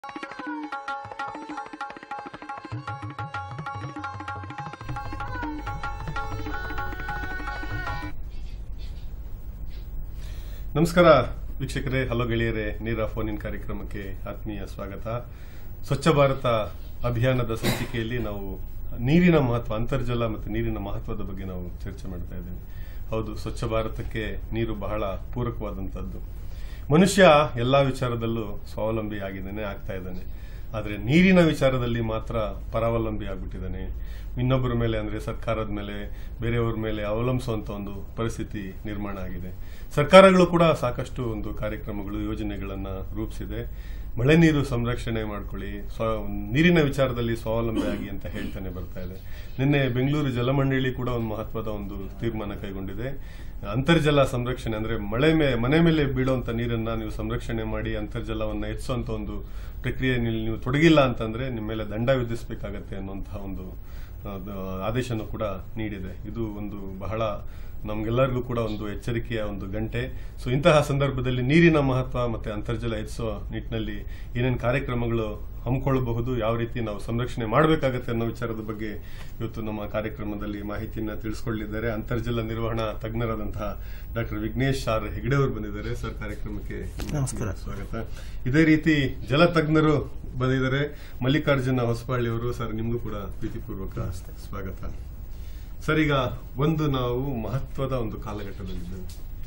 ನಮಸ್ಕಾರ ವೀಕ್ಷಕರೇ, ಹಲೋ ಗೆಳೆಯರೇ, ನೀರ ಫೋನ್ ಇನ್ ಕಾರ್ಯಕ್ರಮಕ್ಕೆ ಆತ್ಮೀಯ ಸ್ವಾಗತ. ಸ್ವಚ್ಛ ಭಾರತ ಅಭಿಯಾನದ ಸಂಚಿಕೆಯಲ್ಲಿ ನಾವು ನೀರಿನ ಮಹತ್ವ, ಅಂತರ್ಜಲ ಮತ್ತು ನೀರಿನ ಮಹತ್ವದ ಬಗ್ಗೆ ನಾವು ಚರ್ಚೆ ಮಾಡ್ತಾ ಇದ್ದೇವೆ. ಹೌದು, ಸ್ವಚ್ಛ ಭಾರತಕ್ಕೆ ನೀರು ಬಹಳ ಪೂರಕವಾದಂಥದ್ದು. ಮನುಷ್ಯ ಎಲ್ಲಾ ವಿಚಾರದಲ್ಲೂ ಸ್ವಾವಲಂಬಿ ಆಗ್ತಾ ಇದ್ದಾನೆ. ಆದರೆ ನೀರಿನ ವಿಚಾರದಲ್ಲಿ ಮಾತ್ರ ಪರಾವಲಂಬಿ ಆಗ್ಬಿಟ್ಟಿದ್ದಾನೆ. ಇನ್ನೊಬ್ಬರ ಮೇಲೆ, ಅಂದರೆ ಸರ್ಕಾರದ ಮೇಲೆ, ಬೇರೆಯವ್ರ ಮೇಲೆ ಅವಲಂಬಿಸುವಂತ ಒಂದು ಪರಿಸ್ಥಿತಿ ನಿರ್ಮಾಣ ಆಗಿದೆ. ಸರ್ಕಾರಗಳು ಕೂಡ ಸಾಕಷ್ಟು ಒಂದು ಕಾರ್ಯಕ್ರಮಗಳು, ಯೋಜನೆಗಳನ್ನ ರೂಪಿಸಿದೆ. ಮಳೆ ನೀರು ಸಂರಕ್ಷಣೆ ಮಾಡ್ಕೊಳ್ಳಿ, ನೀರಿನ ವಿಚಾರದಲ್ಲಿ ಸ್ವಾವಲಂಬಿ ಆಗಿ ಅಂತ ಹೇಳ್ತಾನೆ ಬರ್ತಾ ಇದೆ. ನಿನ್ನೆ ಬೆಂಗಳೂರು ಜಲಮಂಡಳಿ ಕೂಡ ಒಂದು ಮಹತ್ವದ ಒಂದು ತೀರ್ಮಾನ ಕೈಗೊಂಡಿದೆ. ಅಂತರ್ಜಲ ಸಂರಕ್ಷಣೆ, ಅಂದ್ರೆ ಮನೆ ಮೇಲೆ ಬೀಳುವಂತ ನೀರನ್ನ ನೀವು ಸಂರಕ್ಷಣೆ ಮಾಡಿ ಅಂತರ್ಜಲವನ್ನ ಹೆಚ್ಚಿಸುವಂತ ಒಂದು ಪ್ರಕ್ರಿಯೆಯಲ್ಲಿ ನೀವು ತೊಡಗಿಲ್ಲ ಅಂತಂದ್ರೆ ನಿಮ್ಮ ಮೇಲೆ ದಂಡ ವಿಧಿಸಬೇಕಾಗತ್ತೆ ಅನ್ನುವಂತಹ ಒಂದು ಆದೇಶನೂ ಕೂಡ ನೀಡಿದೆ. ಇದು ಒಂದು ಬಹಳ ನಮ್ಗೆಲ್ಲರಿಗೂ ಕೂಡ ಒಂದು ಎಚ್ಚರಿಕೆಯ ಒಂದು ಗಂಟೆ. ಸೊ ಇಂತಹ ಸಂದರ್ಭದಲ್ಲಿ ನೀರಿನ ಮಹತ್ವ ಮತ್ತೆ ಅಂತರ್ಜಲ ಹೆಚ್ಚಿಸುವ ನಿಟ್ಟಿನಲ್ಲಿ ಏನೇನು ಕಾರ್ಯಕ್ರಮಗಳು ಹಮ್ಮಿಕೊಳ್ಳಬಹುದು, ಯಾವ ರೀತಿ ನಾವು ಸಂರಕ್ಷಣೆ ಮಾಡಬೇಕಾಗತ್ತೆ ಅನ್ನೋ ವಿಚಾರದ ಬಗ್ಗೆ ಇವತ್ತು ನಮ್ಮ ಕಾರ್ಯಕ್ರಮದಲ್ಲಿ ಮಾಹಿತಿಯನ್ನ ತಿಳಿಸಿಕೊಳ್ಳಿದ್ದಾರೆ ಅಂತರ್ಜಲ ನಿರ್ವಹಣಾ ತಜ್ಞರಾದಂತಹ ಡಾಕ್ಟರ್ ವಿಘ್ನೇಶ್ ಆರ್ ಹೆಗಡೆ ಅವರು ಬಂದಿದ್ದಾರೆ. ಸರ್, ಕಾರ್ಯಕ್ರಮಕ್ಕೆ ನಮಸ್ಕಾರ, ಸ್ವಾಗತ. ಇದೇ ರೀತಿ ಜಲ ತಜ್ಞರು ಬಂದಿದ್ದಾರೆ, ಮಲ್ಲಿಕಾರ್ಜುನ ಹೊಸಬಾಳ್ಳಿ ಅವರು. ಸರ್, ನಿಮಗೂ ಕೂಡ ಪ್ರೀತಿಪೂರ್ವಕ ಸ್ವಾಗತ. ಸರ್, ಈಗ ನಾವು ಮಹತ್ವದ ಒಂದು ಕಾಲಘಟ್ಟದಲ್ಲಿದ್ದೇವೆ.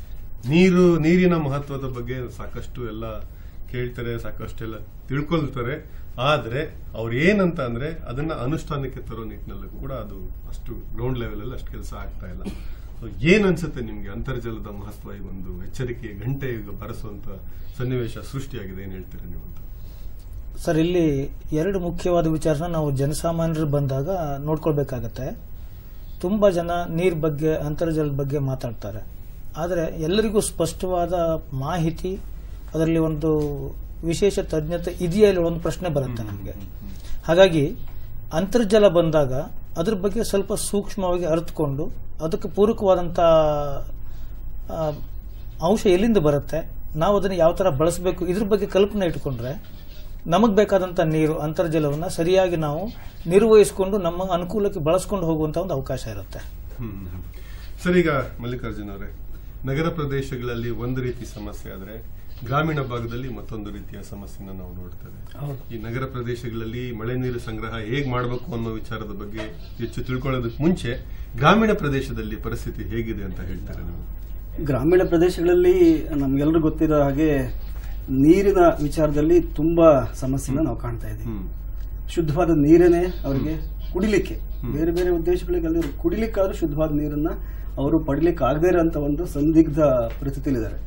ನೀರಿನ ಮಹತ್ವದ ಬಗ್ಗೆ ಸಾಕಷ್ಟು ಎಲ್ಲ ಕೇಳ್ತಾರೆ, ಸಾಕಷ್ಟೆಲ್ಲ ತಿಳ್ಕೊಳ್ತಾರೆ. ಆದ್ರೆ ಅವ್ರು ಏನಂತ ಅಂದ್ರೆ ಅದನ್ನ ಅನುಷ್ಠಾನಕ್ಕೆ ತರೋ ನಿಟ್ಟಿನಲ್ಲೂ ಕೂಡ ಅದು ಅಷ್ಟು ಗ್ರೌಂಡ್ ಲೆವೆಲ್ ಅಲ್ಲಿ ಅಷ್ಟು ಕೆಲಸ ಆಗ್ತಾ ಇಲ್ಲ. ಏನ್ ಅನ್ಸುತ್ತೆ ನಿಮ್ಗೆ ಅಂತರ್ಜಲದ ಮಹತ್ವ ಈ ಒಂದು ಎಚ್ಚರಿಕೆಯ ಗಂಟೆ ಈಗ ಬರೆಸುವಂತ ಸನ್ನಿವೇಶ ಸೃಷ್ಟಿಯಾಗಿದೆ, ಏನ್ ಹೇಳ್ತೀರಾ ನೀವು ಅಂತ? ಸರ್, ಇಲ್ಲಿ ಎರಡು ಮುಖ್ಯವಾದ ವಿಚಾರನ ನಾವು ಜನಸಾಮಾನ್ಯರು ಬಂದಾಗ ನೋಡ್ಕೊಳ್ಬೇಕಾಗತ್ತೆ. ತುಂಬಾ ಜನ ನೀರ್ ಬಗ್ಗೆ, ಅಂತರ್ಜಲದ ಬಗ್ಗೆ ಮಾತಾಡ್ತಾರೆ. ಆದರೆ ಎಲ್ಲರಿಗೂ ಸ್ಪಷ್ಟವಾದ ಮಾಹಿತಿ, ಅದರಲ್ಲಿ ಒಂದು ವಿಶೇಷ ತಜ್ಞತೆ ಇದೆಯಾ ಇಲ್ಲ ಒಂದು ಪ್ರಶ್ನೆ ಬರುತ್ತೆ ನಮಗೆ. ಹಾಗಾಗಿ ಅಂತರ್ಜಲ ಬಂದಾಗ ಅದ್ರ ಬಗ್ಗೆ ಸ್ವಲ್ಪ ಸೂಕ್ಷ್ಮವಾಗಿ ಅರಿತುಕೊಂಡು ಅದಕ್ಕೆ ಪೂರಕವಾದಂತ ಅಂಶ ಎಲ್ಲಿಂದ ಬರುತ್ತೆ, ನಾವು ಅದನ್ನು ಯಾವ ತರ ಬಳಸಬೇಕು, ಇದ್ರ ಬಗ್ಗೆ ಕಲ್ಪನೆ ಇಟ್ಕೊಂಡ್ರೆ ನಮಗ್ ಬೇಕಾದಂತ ನೀರು, ಅಂತರ್ಜಲವನ್ನ ಸರಿಯಾಗಿ ನಾವು ನಿರ್ವಹಿಸಿಕೊಂಡು ನಮ್ಮ ಅನುಕೂಲಕ್ಕೆ ಬಳಸ್ಕೊಂಡು ಹೋಗುವಂತ ಒಂದು ಅವಕಾಶ ಇರುತ್ತೆ. ಸರ್, ಈಗ ಮಲ್ಲಿಕಾರ್ಜುನ ಅವರೇ, ನಗರ ಪ್ರದೇಶಗಳಲ್ಲಿ ಒಂದು ರೀತಿ ಸಮಸ್ಯೆ ಆದ್ರೆ ಗ್ರಾಮೀಣ ಭಾಗದಲ್ಲಿ ಮತ್ತೊಂದು ರೀತಿಯ ಸಮಸ್ಯೆನ ನಾವು ನೋಡ್ತೇವೆ. ಈ ನಗರ ಪ್ರದೇಶಗಳಲ್ಲಿ ಮಳೆ ನೀರು ಸಂಗ್ರಹ ಹೇಗ್ ಮಾಡಬೇಕು ಅನ್ನೋ ವಿಚಾರದ ಬಗ್ಗೆ ಹೆಚ್ಚು ತಿಳ್ಕೊಳ್ಳೋದಕ್ಕೆ ಮುಂಚೆ ಗ್ರಾಮೀಣ ಪ್ರದೇಶದಲ್ಲಿ ಪರಿಸ್ಥಿತಿ ಹೇಗಿದೆ ಅಂತ ಹೇಳ್ತಾರೆ ನೀವು? ಗ್ರಾಮೀಣ ಪ್ರದೇಶಗಳಲ್ಲಿ ನಮ್ಗೆಲ್ಲರೂ ಗೊತ್ತಿರೋ ಹಾಗೆ ನೀರಿನ ವಿಚಾರದಲ್ಲಿ ತುಂಬಾ ಸಮಸ್ಯೆನ ನಾವು ಕಾಣ್ತಾ ಇದ್ದೀವಿ. ಶುದ್ಧವಾದ ನೀರೇನೆ ಅವರಿಗೆ ಕುಡಿಲಿಕ್ಕೆ, ಬೇರೆ ಬೇರೆ ಉದ್ದೇಶಗಳಿಗೆ ಅಲ್ಲಿ ಕುಡಿಲಿಕ್ಕಾದ್ರೂ ಶುದ್ಧವಾದ ನೀರನ್ನ ಅವರು ಪಡಿಲಿಕ್ಕೆ ಆಗದೇ ಇರೋಂತ ಒಂದು ಸಂದಿಗ್ಧ ಪರಿಸ್ಥಿತಿಲಿದ್ದಾರೆ.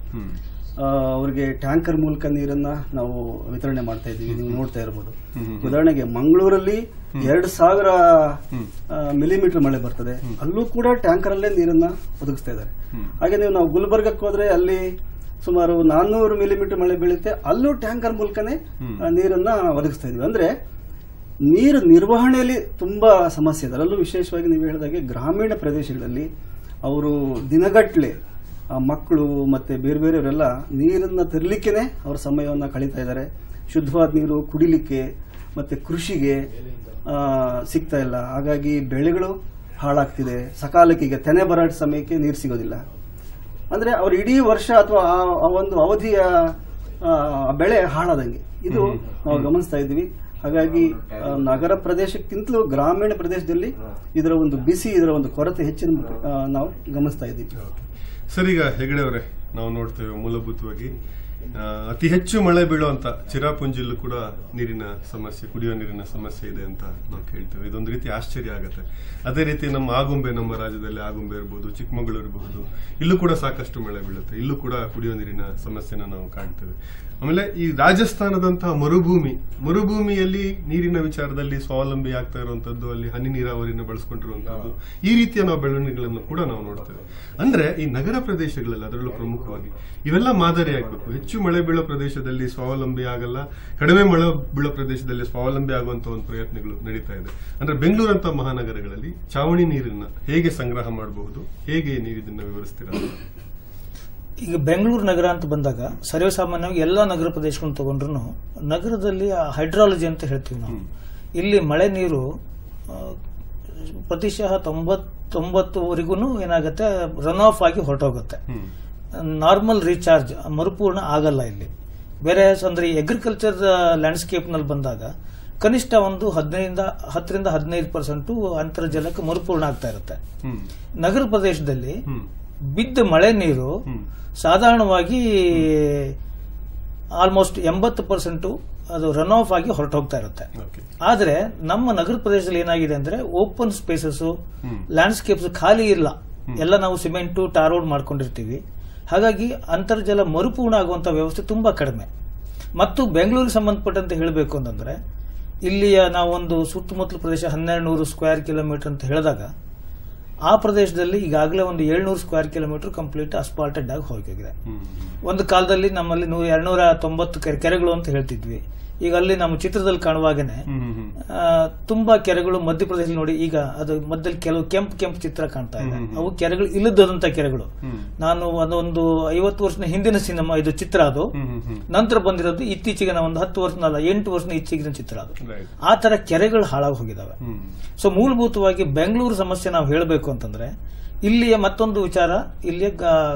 ಅವರಿಗೆ ಟ್ಯಾಂಕರ್ ಮೂಲಕ ನೀರನ್ನ ನಾವು ವಿತರಣೆ ಮಾಡ್ತಾ ಇದ್ದೀವಿ, ನೀವು ನೋಡ್ತಾ ಇರಬಹುದು. ಉದಾಹರಣೆಗೆ ಮಂಗಳೂರಲ್ಲಿ 2000 ಮಿಲಿಮೀಟರ್ ಮಳೆ ಬರ್ತದೆ, ಅಲ್ಲೂ ಕೂಡ ಟ್ಯಾಂಕರ್ ಅಲ್ಲೇ ನೀರನ್ನ ಒದಗಿಸ್ತಾ ಇದ್ದಾರೆ. ಹಾಗೆ ನಾವು ಗುಲ್ಬರ್ಗಕ್ಕೆ ಹೋದ್ರೆ ಅಲ್ಲಿ ಸುಮಾರು 400 ಮಿಲಿಮೀಟರ್ ಮಳೆ ಬೀಳುತ್ತೆ, ಅಲ್ಲೂ ಟ್ಯಾಂಕರ್ ಮೂಲಕನೇ ನೀರನ್ನ ಒದಗಿಸ್ತಾ ಇದೀವಿ. ಅಂದ್ರೆ ನೀರು ನಿರ್ವಹಣೆಯಲ್ಲಿ ತುಂಬಾ ಸಮಸ್ಯೆ ಇದೆ. ಅದರಲ್ಲೂ ವಿಶೇಷವಾಗಿ ನೀವು ಹೇಳಿದಾಗೆ ಗ್ರಾಮೀಣ ಪ್ರದೇಶಗಳಲ್ಲಿ ಅವರು ದಿನಗಟ್ಲೆ ಮಕ್ಕಳು ಮತ್ತೆ ಬೇರೆ ಬೇರೆಯವರೆಲ್ಲ ನೀರನ್ನ ತರಲಿಕ್ಕೇನೆ ಅವರ ಸಮಯವನ್ನ ಕಳೀತಾ ಇದ್ದಾರೆ. ಶುದ್ಧವಾದ ನೀರು ಕುಡಿಲಿಕ್ಕೆ ಮತ್ತೆ ಕೃಷಿಗೆ ಸಿಗ್ತಾ ಇಲ್ಲ. ಹಾಗಾಗಿ ಬೆಳೆಗಳು ಹಾಳಾಗ್ತಿದೆ. ಸಕಾಲಕ್ಕೆ ಈಗ ತೆನೆ ಬರಾಟ ಸಮಯಕ್ಕೆ ನೀರು ಸಿಗೋದಿಲ್ಲ. ಅಂದ್ರೆ ಅವ್ರ ಇಡೀ ವರ್ಷ ಅಥವಾ ಆ ಒಂದು ಅವಧಿಯ ಬೆಳೆ ಹಾಳಾದಂಗೆ ಇದು ನಾವು ಗಮನಿಸ್ತಾ ಇದ್ವಿ. ಹಾಗಾಗಿ ನಗರ ಪ್ರದೇಶಕ್ಕಿಂತಲೂ ಗ್ರಾಮೀಣ ಪ್ರದೇಶದಲ್ಲಿ ಇದರ ಒಂದು ಕೊರತೆ ಹೆಚ್ಚಿನ ನಾವು ಗಮನಿಸ್ತಾ ಇದ್ದೀವಿ. ಸರ್, ಈಗ ಹೆಗಡೆ ಅವರೇ, ನಾವು ನೋಡ್ತೇವೆ ಮೂಲಭೂತವಾಗಿ ಅತಿ ಹೆಚ್ಚು ಮಳೆ ಬೀಳುವಂತ ಚಿರಾಪುಂಜಿಲ್ಲೂ ಕೂಡ ನೀರಿನ ಸಮಸ್ಯೆ, ಕುಡಿಯುವ ನೀರಿನ ಸಮಸ್ಯೆ ಇದೆ ಅಂತ ನಾವು ಕೇಳ್ತೇವೆ. ಇದೊಂದು ರೀತಿ ಆಶ್ಚರ್ಯ ಆಗುತ್ತೆ. ಅದೇ ರೀತಿ ನಮ್ಮ ರಾಜ್ಯದಲ್ಲಿ ಆಗುಂಬೆ ಇರಬಹುದು, ಚಿಕ್ಕಮಗಳೂರು ಇರಬಹುದು, ಇಲ್ಲೂ ಕೂಡ ಸಾಕಷ್ಟು ಮಳೆ ಬೀಳುತ್ತೆ. ಇಲ್ಲೂ ಕೂಡ ಕುಡಿಯುವ ನೀರಿನ ಸಮಸ್ಯೆನ ನಾವು ಕಾಣ್ತೇವೆ. ಆಮೇಲೆ ಈ ರಾಜಸ್ಥಾನದಂತಹ ಮರುಭೂಮಿಯಲ್ಲಿ ನೀರಿನ ವಿಚಾರದಲ್ಲಿ ಸ್ವಾವಲಂಬಿ ಆಗ್ತಾ ಇರುವಂತದ್ದು, ಅಲ್ಲಿ ಹನಿ ನೀರಾವರಿನ ಬಳಸ್ಕೊಂಡಿರುವಂತದ್ದು, ಈ ರೀತಿಯ ನಾವು ಬೆಳವಣಿಗೆಗಳನ್ನು ಕೂಡ ನಾವು ನೋಡ್ತೇವೆ. ಅಂದ್ರೆ ಈ ನಗರ ಪ್ರದೇಶಗಳಲ್ಲಿ, ಅದರಲ್ಲೂ ಪ್ರಮುಖವಾಗಿ ಇವೆಲ್ಲ ಮಾದರಿ ಆಗಬೇಕು. ಹೆಚ್ಚು ಮಳೆ ಬೀಳೋ ಪ್ರದೇಶದಲ್ಲಿ ಸ್ವಾವಲಂಬಿ ಆಗಲ್ಲ, ಕಡಿಮೆ ಮಳೆ ಬೀಳೋ ಪ್ರದೇಶದಲ್ಲಿ ಸ್ವಾವಲಂಬಿ ಆಗುವಂತ ಒಂದು ಪ್ರಯತ್ನಗಳು ನಡೀತಾ ಇದೆ. ಅಂದ್ರೆ ಬೆಂಗಳೂರಂತ ಮಹಾನಗರಗಳಲ್ಲಿ ಚಾವಣಿ ನೀರನ್ನ ಹೇಗೆ ಸಂಗ್ರಹ ಮಾಡಬಹುದು, ಹೇಗೆ ನೀವು ಇದನ್ನ ವಿವರಿಸ್ತೀರಾ? ಈಗ ಬೆಂಗಳೂರು ನಗರ ಅಂತ ಬಂದಾಗ ಸರ್ವಸಾಮಾನ್ಯವಾಗಿ ಎಲ್ಲ ನಗರ ಪ್ರದೇಶಗಳನ್ನು ತಗೊಂಡ್ರು ನಗರದಲ್ಲಿ ಹೈಡ್ರಾಲಜಿ ಅಂತ ಹೇಳ್ತೀವಿ ನಾವು. ಇಲ್ಲಿ ಮಳೆ ನೀರು ಪ್ರತಿಶತ 99ವರೆಗೂ ಏನಾಗುತ್ತೆ, ರನ್ ಆಫ್ ಆಗಿ ಹೊರಟೋಗುತ್ತೆ. ನಾರ್ಮಲ್ ರೀಚಾರ್ಜ್ ಮರುಪೂರ್ಣ ಆಗಲ್ಲ ಇಲ್ಲಿ. ಬೇರೆ ಅಂದ್ರೆ ಅಗ್ರಿಕಲ್ಚರ್ ಲ್ಯಾಂಡ್ಸ್ಕೇಪ್ ನಲ್ಲಿ ಬಂದಾಗ ಕನಿಷ್ಠ ಒಂದು 10ರಿಂದ 15% ಅಂತರ್ಜಲಕ್ಕೆ ಮರುಪೂರ್ಣ ಆಗ್ತಾ ಇರುತ್ತೆ. ನಗರ ಪ್ರದೇಶದಲ್ಲಿ ಬಿದ್ದ ಮಳೆ ನೀರು ಸಾಧಾರಣವಾಗಿ ಆಲ್ಮೋಸ್ಟ್ 80% ಅದು ರನ್ ಆಫ್ ಆಗಿ ಹೊರಟೋಗ್ತಾ ಇರುತ್ತೆ. ಆದ್ರೆ ನಮ್ಮ ನಗರ ಪ್ರದೇಶದಲ್ಲಿ ಏನಾಗಿದೆ ಅಂದ್ರೆ ಓಪನ್ ಸ್ಪೇಸಸ್, ಲ್ಯಾಂಡ್ಸ್ಕೇಪ್ಸ್ ಖಾಲಿ ಇಲ್ಲ. ಎಲ್ಲ ನಾವು ಸಿಮೆಂಟು ಟಾರ್ ರೋಡ್ ಮಾಡ್ಕೊಂಡಿರ್ತೀವಿ. ಹಾಗಾಗಿ ಅಂತರ್ಜಲ ಮರುಪೂರ್ಣ ಆಗುವಂತ ವ್ಯವಸ್ಥೆ ತುಂಬಾ ಕಡಿಮೆ. ಮತ್ತು ಬೆಂಗಳೂರಿಗೆ ಸಂಬಂಧಪಟ್ಟಂತೆ ಹೇಳಬೇಕು ಅಂತಂದ್ರೆ ಇಲ್ಲಿಯ ನಾವೊಂದು ಸುತ್ತಮುತ್ತಲ ಪ್ರದೇಶ 1200 ಸ್ಕ್ವೇರ್ ಕಿಲೋಮೀಟರ್ ಅಂತ ಹೇಳಿದಾಗ ಆ ಪ್ರದೇಶದಲ್ಲಿ ಈಗಾಗಲೇ ಒಂದು 700 ಸ್ಕ್ವೇರ್ ಕಿಲೋಮೀಟರ್ ಕಂಪ್ಲೀಟ್ ಅಸ್ಪಾಲ್ಟೆಡ್ ಆಗಿ ಹೋಗಿದೆ. ಒಂದು ಕಾಲದಲ್ಲಿ ನಮ್ಮಲ್ಲಿ 290 ಕೆರೆಗಳು ಅಂತ ಹೇಳ್ತಿದ್ವಿ. ಈಗ ಅಲ್ಲಿ ನಮ್ಮ ಚಿತ್ರದಲ್ಲಿ ಕಾಣುವಾಗನೆ ತುಂಬಾ ಕೆರೆಗಳು ಮಧ್ಯಪ್ರದೇಶದಲ್ಲಿ ನೋಡಿ. ಈಗ ಅದು ಮಧ್ಯದಲ್ಲಿ ಕೆಲವು ಕೆಂಪು ಚಿತ್ರ ಕಾಣ್ತಾ ಇದೆ. ಅವು ಕೆರೆಗಳು ಇಲ್ಲದಂತ ಕೆರೆಗಳು. ನಾನು ಅದೊಂದು 50 ವರ್ಷದ ಹಿಂದಿನ ಸಿನಿಮಾ ಇದು ಚಿತ್ರ. ಅದು ನಂತರ ಬಂದಿರೋದು ಇತ್ತೀಚೆಗೆ ಒಂದು 10 ವರ್ಷದ 8 ವರ್ಷದ ಇತ್ತೀಚಿನ ಚಿತ್ರ. ಅದು ಆ ತರ ಕೆರೆಗಳು ಹಾಳಾಗಿ ಹೋಗಿದಾವೆ. ಸೊ ಮೂಲಭೂತವಾಗಿ ಬೆಂಗಳೂರು ಸಮಸ್ಯೆ ನಾವು ಹೇಳಬೇಕು ಅಂತಂದ್ರೆ ಇಲ್ಲಿಯ ಮತ್ತೊಂದು ವಿಚಾರ, ಇಲ್ಲಿಯ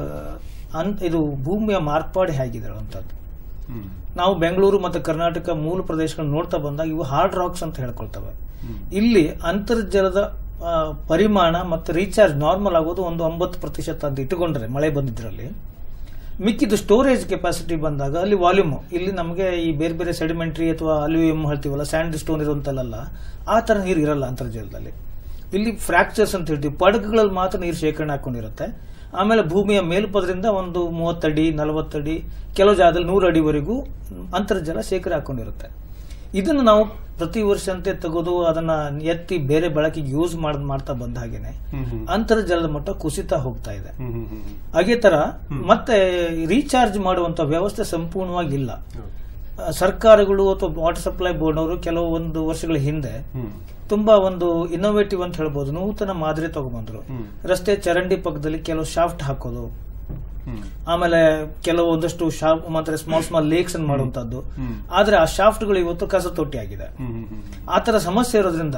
ಇದು ಭೂಮಿಯ ಮಾರ್ಪಾಡು ಹೇಗಿದೆ ಅಂತದ್ದು. ನಾವು ಬೆಂಗಳೂರು ಮತ್ತು ಕರ್ನಾಟಕ ಮೂಲ ಪ್ರದೇಶಗಳನ್ನು ನೋಡ್ತಾ ಬಂದಾಗ ಇವು ಹಾರ್ಡ್ ರಾಕ್ಸ್ ಅಂತ ಹೇಳ್ಕೊಳ್ತವೆ. ಇಲ್ಲಿ ಅಂತರ್ಜಲದ ಪರಿಮಾಣ ಮತ್ತು ರೀಚಾರ್ಜ್ ನಾರ್ಮಲ್ ಆಗೋದು ಒಂದು 90% ಅಂತ ಇಟ್ಟುಕೊಂಡ್ರೆ ಮಳೆ ಬಂದಿದ್ರಲ್ಲಿ, ಮಿಕ್ಕಿದ್ದು ಸ್ಟೋರೇಜ್ ಕೆಪಾಸಿಟಿ ಬಂದಾಗ ಅಲ್ಲಿ ವಾಲ್ಯೂಮ್, ಇಲ್ಲಿ ನಮಗೆ ಈ ಬೇರೆ ಬೇರೆ ಸೆಡಿಮೆಂಟ್ರಿ ಅಥವಾ ಅಲ್ಯೂಮಿಯಂ ಹೇಳ್ತೀವಲ್ಲ, ಸ್ಯಾಂಡ್ ಸ್ಟೋನ್ ಇರುವಂತಲ್ಲ, ಆ ತರ ನೀರು ಇರಲ್ಲ ಅಂತರ್ಜಲದಲ್ಲಿ. ಇಲ್ಲಿ ಫ್ರಾಕ್ಚರ್ಸ್ ಅಂತ ಹೇಳ್ತೀವಿ, ಪಡಗುಗಳಲ್ಲಿ ಮಾತ್ರ ನೀರು ಶೇಖರಣೆ ಹಾಕೊಂಡಿರುತ್ತೆ. ಆಮೇಲೆ ಭೂಮಿಯ ಮೇಲ್ಪದರಿಂದ ಒಂದು 30 ಅಡಿ 40 ಅಡಿ, ಕೆಲವು ಜಾಗದಲ್ಲಿ 100 ಅಡಿವರೆಗೂ ಅಂತರ್ಜಲ ಶೇಖರಣೆ ಹಾಕೊಂಡಿರುತ್ತೆ. ಇದನ್ನು ನಾವು ಪ್ರತಿ ವರ್ಷಂತೆ ತೆಗೆದು ಅದನ್ನ ಎತ್ತಿ ಬೇರೆ ಬಳಕೆಗೆ ಯೂಸ್ ಮಾಡ್ತಾ ಬಂದ ಹಾಗೇನೆ ಅಂತರ್ಜಲದ ಮಟ್ಟ ಕುಸಿತಾ ಹೋಗ್ತಾ ಇದೆ. ಅದೇ ತರ ಮತ್ತೆ ರೀಚಾರ್ಜ್ ಮಾಡುವಂತ ವ್ಯವಸ್ಥೆ ಸಂಪೂರ್ಣವಾಗಿಲ್ಲ. ಸರ್ಕಾರಗಳು ಅಥವಾ ವಾಟರ್ ಸಪ್ಲೈ ಬೋರ್ಡ್ ಅವರು ಕೆಲವು ಒಂದು ವರ್ಷಗಳ ಹಿಂದೆ ತುಂಬಾ ಒಂದು ಇನ್ನೋವೇಟಿವ್ ಅಂತ ಹೇಳ್ಬೋದು, ನೂತನ ಮಾದರಿ ತಗೊಂಡ್ಬಂದ್ರು. ರಸ್ತೆ ಚರಂಡಿ ಪಕ್ಕದಲ್ಲಿ ಕೆಲವು ಶಾಫ್ಟ್ ಹಾಕೋದು, ಆಮೇಲೆ ಕೆಲವು ಒಂದಷ್ಟು ಶಾಫ್ಟ್ ಮಾತ್ರ ಸ್ಮಾಲ್ ಲೇಕ್ಸ್ ಅನ್ನು ಮಾಡುವಂತದ್ದು. ಆದ್ರೆ ಆ ಶಾಫ್ಟ್ ಗಳು ಇವತ್ತು ಕಸ ತೊಟ್ಟಿ ಆಗಿದೆ. ಆತರ ಸಮಸ್ಯೆ ಇರೋದ್ರಿಂದ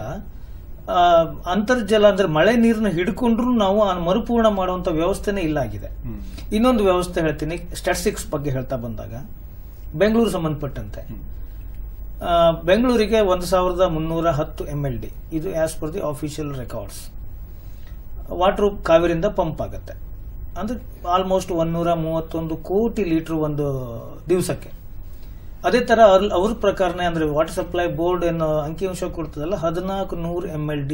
ಅಂತರ್ಜಲ ಅಂದ್ರೆ ಮಳೆ ನೀರನ್ನ ಹಿಡ್ಕೊಂಡ್ರು ನಾವು ಮರುಪೂರ್ಣ ಮಾಡುವಂತ ವ್ಯವಸ್ಥೆನೇ ಇಲ್ಲ ಆಗಿದೆ. ಇನ್ನೊಂದು ವ್ಯವಸ್ಥೆ ಹೇಳ್ತೀನಿ, ಸ್ಟ್ಯಾಟಿಸ್ಟಿಕ್ಸ್ ಬಗ್ಗೆ ಹೇಳ್ತಾ ಬಂದಾಗ ಬೆಂಗಳೂರು ಸಂಬಂಧಪಟ್ಟಂತೆ ಬೆಂಗಳೂರಿಗೆ 1310 MLD, ಇದು as per the official records. Water ಕಾವೇರಿಯಿಂದ ಪಂಪ್ ಆಗುತ್ತೆ. ಅಂದ್ರೆ ಆಲ್ಮೋಸ್ಟ್ 131 ಕೋಟಿ ಲೀಟರ್ ಒಂದು ದಿವಸಕ್ಕೆ. ಅದೇ ತರ ಅವ್ರ ಪ್ರಕಾರನೇ ಅಂದ್ರೆ ವಾಟರ್ ಸಪ್ಲೈ ಬೋರ್ಡ್ ಏನು ಅಂಕಿಅಂಶ ಕೊಡ್ತದಲ್ಲ, 1400 MLD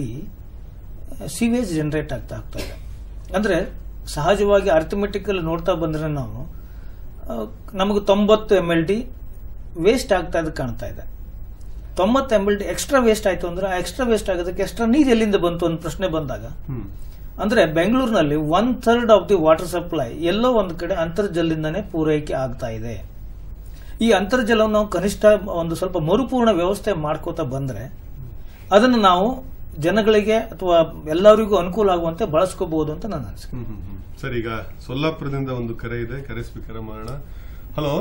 ಸಿವೇಜ್ ಜನರೇಟ್ ಆಗ್ತಾ ಇದೆ. ಅಂದ್ರೆ ಸಹಜವಾಗಿ ಅರ್ಥಮೆಟಿಕಲ್ ನೋಡ್ತಾ ಬಂದ್ರೆ ನಾವು ನಮಗೆ 90 MLD ವೇಸ್ಟ್ ಆಗ್ತಾ ಇದ್ದು ಕಾಣ್ತಾ ಇದೆ. 90 MLD ಎಕ್ಸ್ಟ್ರಾ ವೇಸ್ಟ್ ಆಯ್ತು ಅಂದ್ರೆ ಆ ಎಕ್ಸ್ಟ್ರಾ ವೇಸ್ಟ್ ಆಗೋದಕ್ಕೆ ಎಕ್ಸ್ಟ್ರಾ ನೀರು ಎಲ್ಲಿಂದ ಬಂತು ಅಂತ ಪ್ರಶ್ನೆ ಬಂದಾಗ, ಅಂದ್ರೆ ಬೆಂಗಳೂರಿನಲ್ಲಿ 1/3 ಆಫ್ ದಿ ವಾಟರ್ ಸಪ್ಲೈ ಎಲ್ಲೋ ಒಂದು ಕಡೆ ಅಂತರ್ಜಲದಿಂದನೇ ಪೂರೈಕೆ ಆಗ್ತಾ ಇದೆ. ಈ ಅಂತರ್ಜಲವನ್ನು ನಾವು ಕನಿಷ್ಠ ಒಂದು ಸ್ವಲ್ಪ ಮರುಪೂರ್ಣ ವ್ಯವಸ್ಥೆ ಮಾಡ್ಕೋತಾ ಬಂದ್ರೆ ಅದನ್ನು ನಾವು ಜನಗಳಿಗೆ ಅಥವಾ ಎಲ್ಲರಿಗೂ ಅನುಕೂಲ ಆಗುವಂತೆ ಬಳಸ್ಕೋಬಹುದು ಅಂತ ನನ್ನ ಅನಿಸಿಕೆ. ಸರ್, ಈಗ ಸೊಲ್ಲಾಪುರದಿಂದ ಒಂದು ಕರೆ ಇದೆ, ಕರೆ ಸ್ವೀಕಾರ ಮಾಡೋಣ. ಹಲೋ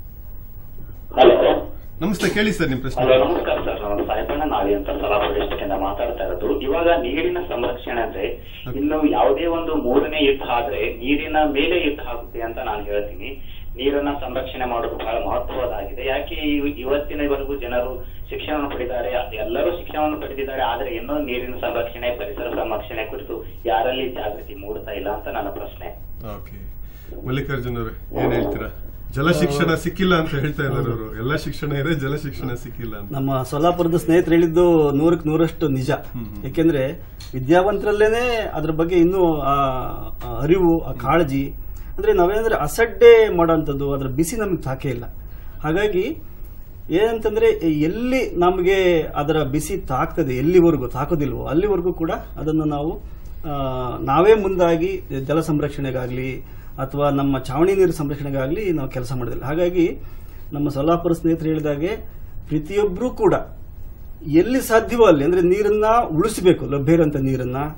ನಮಸ್ತೆ, ಕೇಳಿ ಸರ್ ನಿಮ್ಮ ಪ್ರಶ್ನೆ. ನಮಸ್ಕಾರ ಸರ್, ನಾನು ಸಾಯಿಬಣ್ಣ ನಾಳಿ ಅಂತ ಸೊಲ್ಲಾಪುರ ಡಿಸ್ಟ್ರಿಕ್ಟ್ ಇಂದ ಮಾತಾಡ್ತಾ ಇರೋದು. ಇವಾಗ ನೀರಿನ ಸಂರಕ್ಷಣೆ ಅಂದ್ರೆ ಇನ್ನು ಯಾವುದೇ ಒಂದು 3ನೇ ಯುದ್ಧ ಆದ್ರೆ ನೀರಿನ ಮೇಲೆ ಯುದ್ಧ ಆಗುತ್ತೆ ಅಂತ ನಾನು ಹೇಳ್ತೀನಿ. ನೀರನ್ನ ಸಂರಕ್ಷಣೆ ಮಾಡೋದು ಬಹಳ ಮಹತ್ವದಾಗಿದೆ. ಯಾಕೆ ಇವತ್ತಿನವರೆಗೂ ಜನರು ಶಿಕ್ಷಣವನ್ನು ಪಡೆದಿದ್ದಾರೆ, ಎಲ್ಲರೂ ಶಿಕ್ಷಣವನ್ನು ಪಡೆದಿದ್ದಾರೆ, ಆದ್ರೆ ಇನ್ನೂ ನೀರಿನ ಸಂರಕ್ಷಣೆ, ಪರಿಸರ ಸಂರಕ್ಷಣೆ ಕುರಿತು ಯಾರಲ್ಲಿ ಜಾಗೃತಿ ಮೂಡ್ತಾ ಇಲ್ಲ ಅಂತ ನನ್ನ ಪ್ರಶ್ನೆ. ಓಕೆ, ಮಲ್ಲಿಕಾರ್ಜುನ್ ಅವರೇ ಏನ್ ಹೇಳ್ತೀರಾ? ಜಲ ಶಿಕ್ಷಣ ಸಿಕ್ಕಿಲ್ಲ ಅಂತ ಹೇಳ್ತಾ ಇದ್ದಾರೆ ಅವರು. ಎಲ್ಲ ಶಿಕ್ಷಣ ಇದೆ, ಜಲ ಶಿಕ್ಷಣ ಸಿಕ್ಕಿಲ್ಲ ಅಂತ. ನಮ್ಮ ಸೊಲ್ಲಾಪುರದ ಸ್ನೇಹಿತರು ಹೇಳಿದ್ದು 100ಕ್ಕೆ 100% ನಿಜ. ಯಾಕೆಂದ್ರೆ ವಿದ್ಯಾವಂತರಲ್ಲೇನೆ ಅದ್ರ ಬಗ್ಗೆ ಇನ್ನೂ ಅರಿವು, ಆ ಕಾಳಜಿ, ಅಂದ್ರೆ ನಾವೇನಂದ್ರೆ ಅಸಡ್ಡೆ ಮಾಡೋಂಥದ್ದು, ಅದರ ಬಿಸಿ ನಮಗೆ ತಾಕೆ ಇಲ್ಲ. ಹಾಗಾಗಿ ಏನಂತಂದ್ರೆ ಎಲ್ಲಿ ನಮಗೆ ಅದರ ಬಿಸಿ ತಾಕ್ತದೆ, ಎಲ್ಲಿವರೆಗೂ ತಾಕೋದಿಲ್ವೋ ಅಲ್ಲಿವರೆಗೂ ಕೂಡ ಅದನ್ನು ನಾವು ನಾವೇ ಮುಂದಾಗಿ ಜಲ ಸಂರಕ್ಷಣೆಗಾಗ್ಲಿ ಅಥವಾ ನಮ್ಮ ಚಾವಣಿ ನೀರು ಸಂರಕ್ಷಣೆಗಾಗ್ಲಿ ನಾವು ಕೆಲಸ ಮಾಡೋದಿಲ್ಲ. ಹಾಗಾಗಿ ನಮ್ಮ ಸೊಲ್ಲಾಪುರ ಸ್ನೇಹಿತರು ಹೇಳಿದಾಗೆ ಪ್ರತಿಯೊಬ್ಬರೂ ಕೂಡ ಎಲ್ಲಿ ಸಾಧ್ಯವೋ ಅಲ್ಲಿ ಅಂದ್ರೆ ನೀರನ್ನ ಉಳಿಸಬೇಕು, ಲಭ್ಯ ಇರುವಂತ ನೀರನ್ನ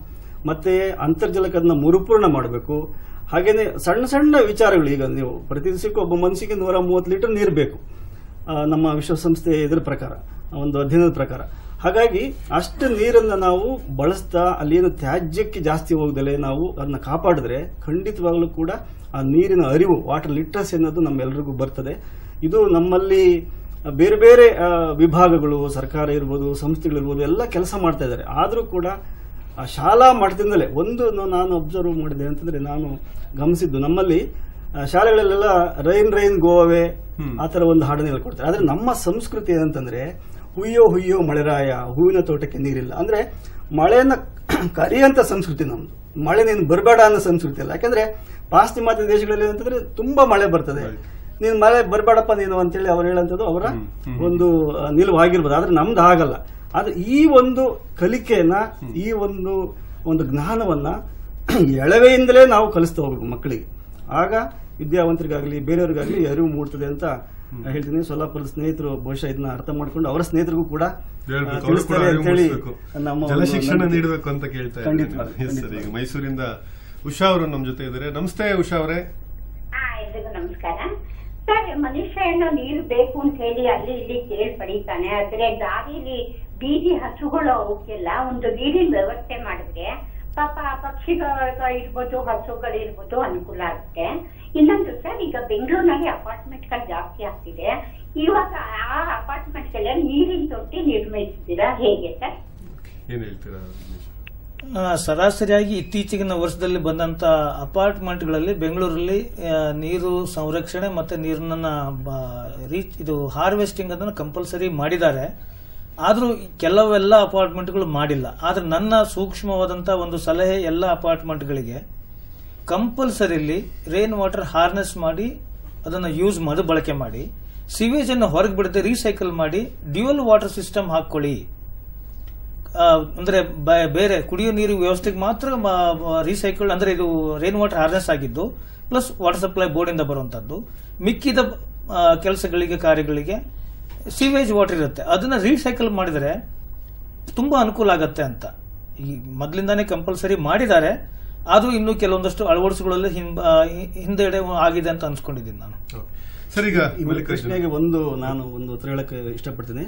ಮತ್ತೆ ಅಂತರ್ಜಲಕ್ಕೆ ಅದನ್ನ ಮರುಪೂರ್ಣ ಮಾಡಬೇಕು. ಹಾಗೇನೆ ಸಣ್ಣ ಸಣ್ಣ ವಿಚಾರಗಳು, ಈಗ ನೀವು ಪ್ರತಿ ದಿವಸಕ್ಕೂ ಒಬ್ಬ ಮನುಷ್ಯಗೆ 130 ಲೀಟರ್ ನೀರು ಬೇಕು ನಮ್ಮ ವಿಶ್ವಸಂಸ್ಥೆ ಇದರ ಪ್ರಕಾರ, ಒಂದು ಅಧ್ಯಯನದ ಪ್ರಕಾರ. ಹಾಗಾಗಿ ಅಷ್ಟು ನೀರನ್ನ ನಾವು ಬಳಸ್ತಾ ಅಲ್ಲೇನು ತ್ಯಾಜ್ಯಕ್ಕೆ ಜಾಸ್ತಿ ಹೋಗದಲ್ಲೇ ನಾವು ಅದನ್ನ ಕಾಪಾಡಿದ್ರೆ ಖಂಡಿತವಾಗ್ಲೂ ಕೂಡ ಆ ನೀರಿನ ಅರಿವು, ವಾಟರ್ ಲಿಟ್ರಸಿ ಅನ್ನೋದು ನಮ್ಮೆಲ್ಲರಿಗೂ ಬರ್ತದೆ. ಇದು ನಮ್ಮಲ್ಲಿ ಬೇರೆ ಬೇರೆ ವಿಭಾಗಗಳು, ಸರ್ಕಾರ ಇರ್ಬೋದು, ಸಂಸ್ಥೆಗಳಿರ್ಬೋದು, ಎಲ್ಲ ಕೆಲಸ ಮಾಡ್ತಾ ಇದ್ದಾರೆ. ಆದರೂ ಕೂಡ ಆ ಶಾಲಾ ಮಟ್ಟದಿಂದಲೇ ಒಂದು ನಾನು ಅಬ್ಸರ್ವ್ ಮಾಡಿದೆ ಅಂತಂದ್ರೆ, ನಾನು ಗಮನಿಸಿದ್ದು ನಮ್ಮಲ್ಲಿ ಶಾಲೆಗಳಲ್ಲೆಲ್ಲ ರೈನ್ ರೈನ್ ಗೋ ಅವೇ ಆ ತರ ಒಂದು ಹಾಡನ್ನು ಹೇಳ್ಕೊಡ್ತಾರೆ. ಆದ್ರೆ ನಮ್ಮ ಸಂಸ್ಕೃತಿ ಏನಂತಂದ್ರೆ ಹುಯ್ಯೋ ಹುಯ್ಯೋ ಮಳೆರಾಯ, ಹೂವಿನ ತೋಟಕ್ಕೆ ನೀರಿಲ್ಲ. ಅಂದ್ರೆ ಮಳೆಯನ್ನ ಕರೆಯಂತ ಸಂಸ್ಕೃತಿ ನಮ್ದು. ಮಳೆ ನೀನು ಬರಬೇಡ ಅನ್ನೋ ಸಂಸ್ಕೃತಿ ಅಲ್ಲ. ಯಾಕಂದ್ರೆ ಪಾಶ್ಚಿಮಾತ್ಯ ದೇಶಗಳಲ್ಲಿ ಅಂತಂದ್ರೆ ತುಂಬಾ ಮಳೆ ಬರ್ತದೆ, ನೀನು ಮಳೆ ಬರಬೇಡಪ್ಪ ನೀನು ಅಂತೇಳಿ ಅವ್ರು ಹೇಳಂತದ್ದು ಅವರ ಒಂದು ನಿಲುವಾಗಿರ್ಬೋದು. ಆದ್ರೆ ನಮ್ದು ಆಗಲ್ಲ. ಆದ್ರೆ ಈ ಒಂದು ಕಲಿಕೆಯನ್ನ, ಈ ಒಂದು ಜ್ಞಾನವನ್ನ ಎಳವೆಯಿಂದಲೇ ನಾವು ಕಲಿಸ್ತಾ ಹೋಗ್ಬೇಕು ಮಕ್ಕಳಿಗೆ. ಆಗ ವಿದ್ಯಾವಂತರಿಗಾಗ್ಲಿ ಬೇರೆಯವ್ರಿಗಾಗ್ಲಿ ಅರಿವು ಮೂಡ್ತದೆ ಅಂತ ಹೇಳ್ತೀನಿ. ಸೊಲ್ಲಾಪುರದ ಸ್ನೇಹಿತರು ಬಹುಶಃ ಇದನ್ನ ಅರ್ಥ ಮಾಡ್ಕೊಂಡು ಅವರ ಸ್ನೇಹಿತರಿಗೂ ಕೂಡ ತಿಳಿಸ್ತಾರೆ ಅಂತ ಹೇಳಿ ನಮ್ಮ ಜಲಶಿಕ್ಷಣ ನೀಡಬೇಕು ಅಂತ ಕೇಳ್ತಾ ಇದ್ದಾರೆ. ಈಗ ಮೈಸೂರಿಂದ ಉಷಾ ಅವರು ನಮ್ಮ ಜೊತೆ ಇದ್ದಾರೆ. ನಮಸ್ತೆ ಉಷಾ ಅವರೇ. ಎಲ್ರಿಗೂ ನಮಸ್ಕಾರ ಸರ್. ಮನುಷ್ಯ ಏನೋ ನೀರು ಬೇಕು ಅಂತ ಹೇಳಿ ಅಲ್ಲಿ ಇಲ್ಲಿ ಕೇಳಿ ಪಡೀತಾನೆ. ಆದ್ರೆ ದಾರಿಲಿ ಬೀದಿ ಹಸುಗಳು ಅವಕ್ಕೆಲ್ಲ ಒಂದು ನೀರಿನ ವ್ಯವಸ್ಥೆ ಮಾಡಿದ್ರೆ ಪಾಪ ಪಕ್ಷಿಗಳಿರ್ಬೋದು, ಹಸುಗಳಿರ್ಬೋದು ಅನುಕೂಲ ಆಗುತ್ತೆ. ಇನ್ನೊಂದು ಸರ್, ಈಗ ಬೆಂಗಳೂರಿನಲ್ಲಿ ಅಪಾರ್ಟ್ಮೆಂಟ್ಗಳು ಜಾಸ್ತಿ ಆಗ್ತಿದೆ. ಇವಾಗ ಆ ಅಪಾರ್ಟ್ಮೆಂಟ್ಗೆಲ್ಲ ನೀರಿನ ತೊಟ್ಟಿ ನಿರ್ಮಿಸಿದ್ದೀರಾ, ಹೇಗೆ ಸರ್? ಏನ್ ಹೇಳ್ತೀರಾ? ಸರಾಸರಿಯಾಗಿ ಇತ್ತೀಚಿನ ವರ್ಷದಲ್ಲಿ ಬಂದಂತ ಅಪಾರ್ಟ್ಮೆಂಟ್ಗಳಲ್ಲಿ ಬೆಂಗಳೂರಲ್ಲಿ ನೀರು ಸಂರಕ್ಷಣೆ ಮತ್ತೆ ನೀರನ್ನ ಇದು ಹಾರ್ವೆಸ್ಟಿಂಗ್ ಅದನ್ನು ಕಂಪಲ್ಸರಿ ಮಾಡಿದ್ದಾರೆ. ಆದ್ರೂ ಕೆಲವೆಲ್ಲ ಅಪಾರ್ಟ್ಮೆಂಟ್ಗಳು ಮಾಡಿಲ್ಲ. ಆದ್ರೆ ನನ್ನ ಸೂಕ್ಷ್ಮವಾದಂತ ಒಂದು ಸಲಹೆ ಎಲ್ಲ ಅಪಾರ್ಟ್ಮೆಂಟ್ಗಳಿಗೆ, ಕಂಪಲ್ಸರಿಲಿ ರೈನ್ ವಾಟರ್ ಹಾರ್ನೆಸ್ ಮಾಡಿ ಅದನ್ನು ಯೂಸ್ ಮಾಡಿ ಬಳಕೆ ಮಾಡಿ, ಸಿವೇಜ್ ಅನ್ನು ಹೊರಗೆ ಬಿಡದೆ ರೀಸೈಕಲ್ ಮಾಡಿ ಡ್ಯೂಯಲ್ ವಾಟರ್ ಸಿಸ್ಟಮ್ ಹಾಕೊಳ್ಳಿ. ಅಂದ್ರೆ ಬೇರೆ ಕುಡಿಯೋ ನೀರು ವ್ಯವಸ್ಥೆಗೆ ಮಾತ್ರ ರೀಸೈಕಲ್, ಅಂದ್ರೆ ಇದು ರೈನ್ ವಾಟರ್ ಹಾರ್ನೆಸ್ ಆಗಿದ್ದು ಪ್ಲಸ್ ವಾಟರ್ ಸಪ್ಲೈ ಬೋರ್ಡ್ ಇಂದ ಬರುವಂತದ್ದು. ಮಿಕ್ಕಿದ ಕೆಲಸಗಳಿಗೆ, ಕಾರ್ಯಗಳಿಗೆ ಸಿವೇಜ್ ವಾಟರ್ ಇರುತ್ತೆ, ಅದನ್ನ ರೀಸೈಕಲ್ ಮಾಡಿದರೆ ತುಂಬಾ ಅನುಕೂಲ ಆಗತ್ತೆ ಅಂತ ಈ ಮೊದಲಿಂದಾನೇ ಕಂಪಲ್ಸರಿ ಮಾಡಿದ್ದಾರೆ. ಆದ್ರೂ ಇನ್ನೂ ಕೆಲವೊಂದಷ್ಟು ಅಳವಡಿಸುಗಳಲ್ಲಿ ಹಿಂದೆಡೆ ಆಗಿದೆ ಅಂತ ಅನ್ಸ್ಕೊಂಡಿದ್ದೀನಿ ನಾನು. ಸರ್, ಈಗ ಪ್ರಶ್ನೆಗೆ ನಾನು ಉತ್ತರ ಹೇಳಕ್ಕೆ ಇಷ್ಟಪಡ್ತೀನಿ.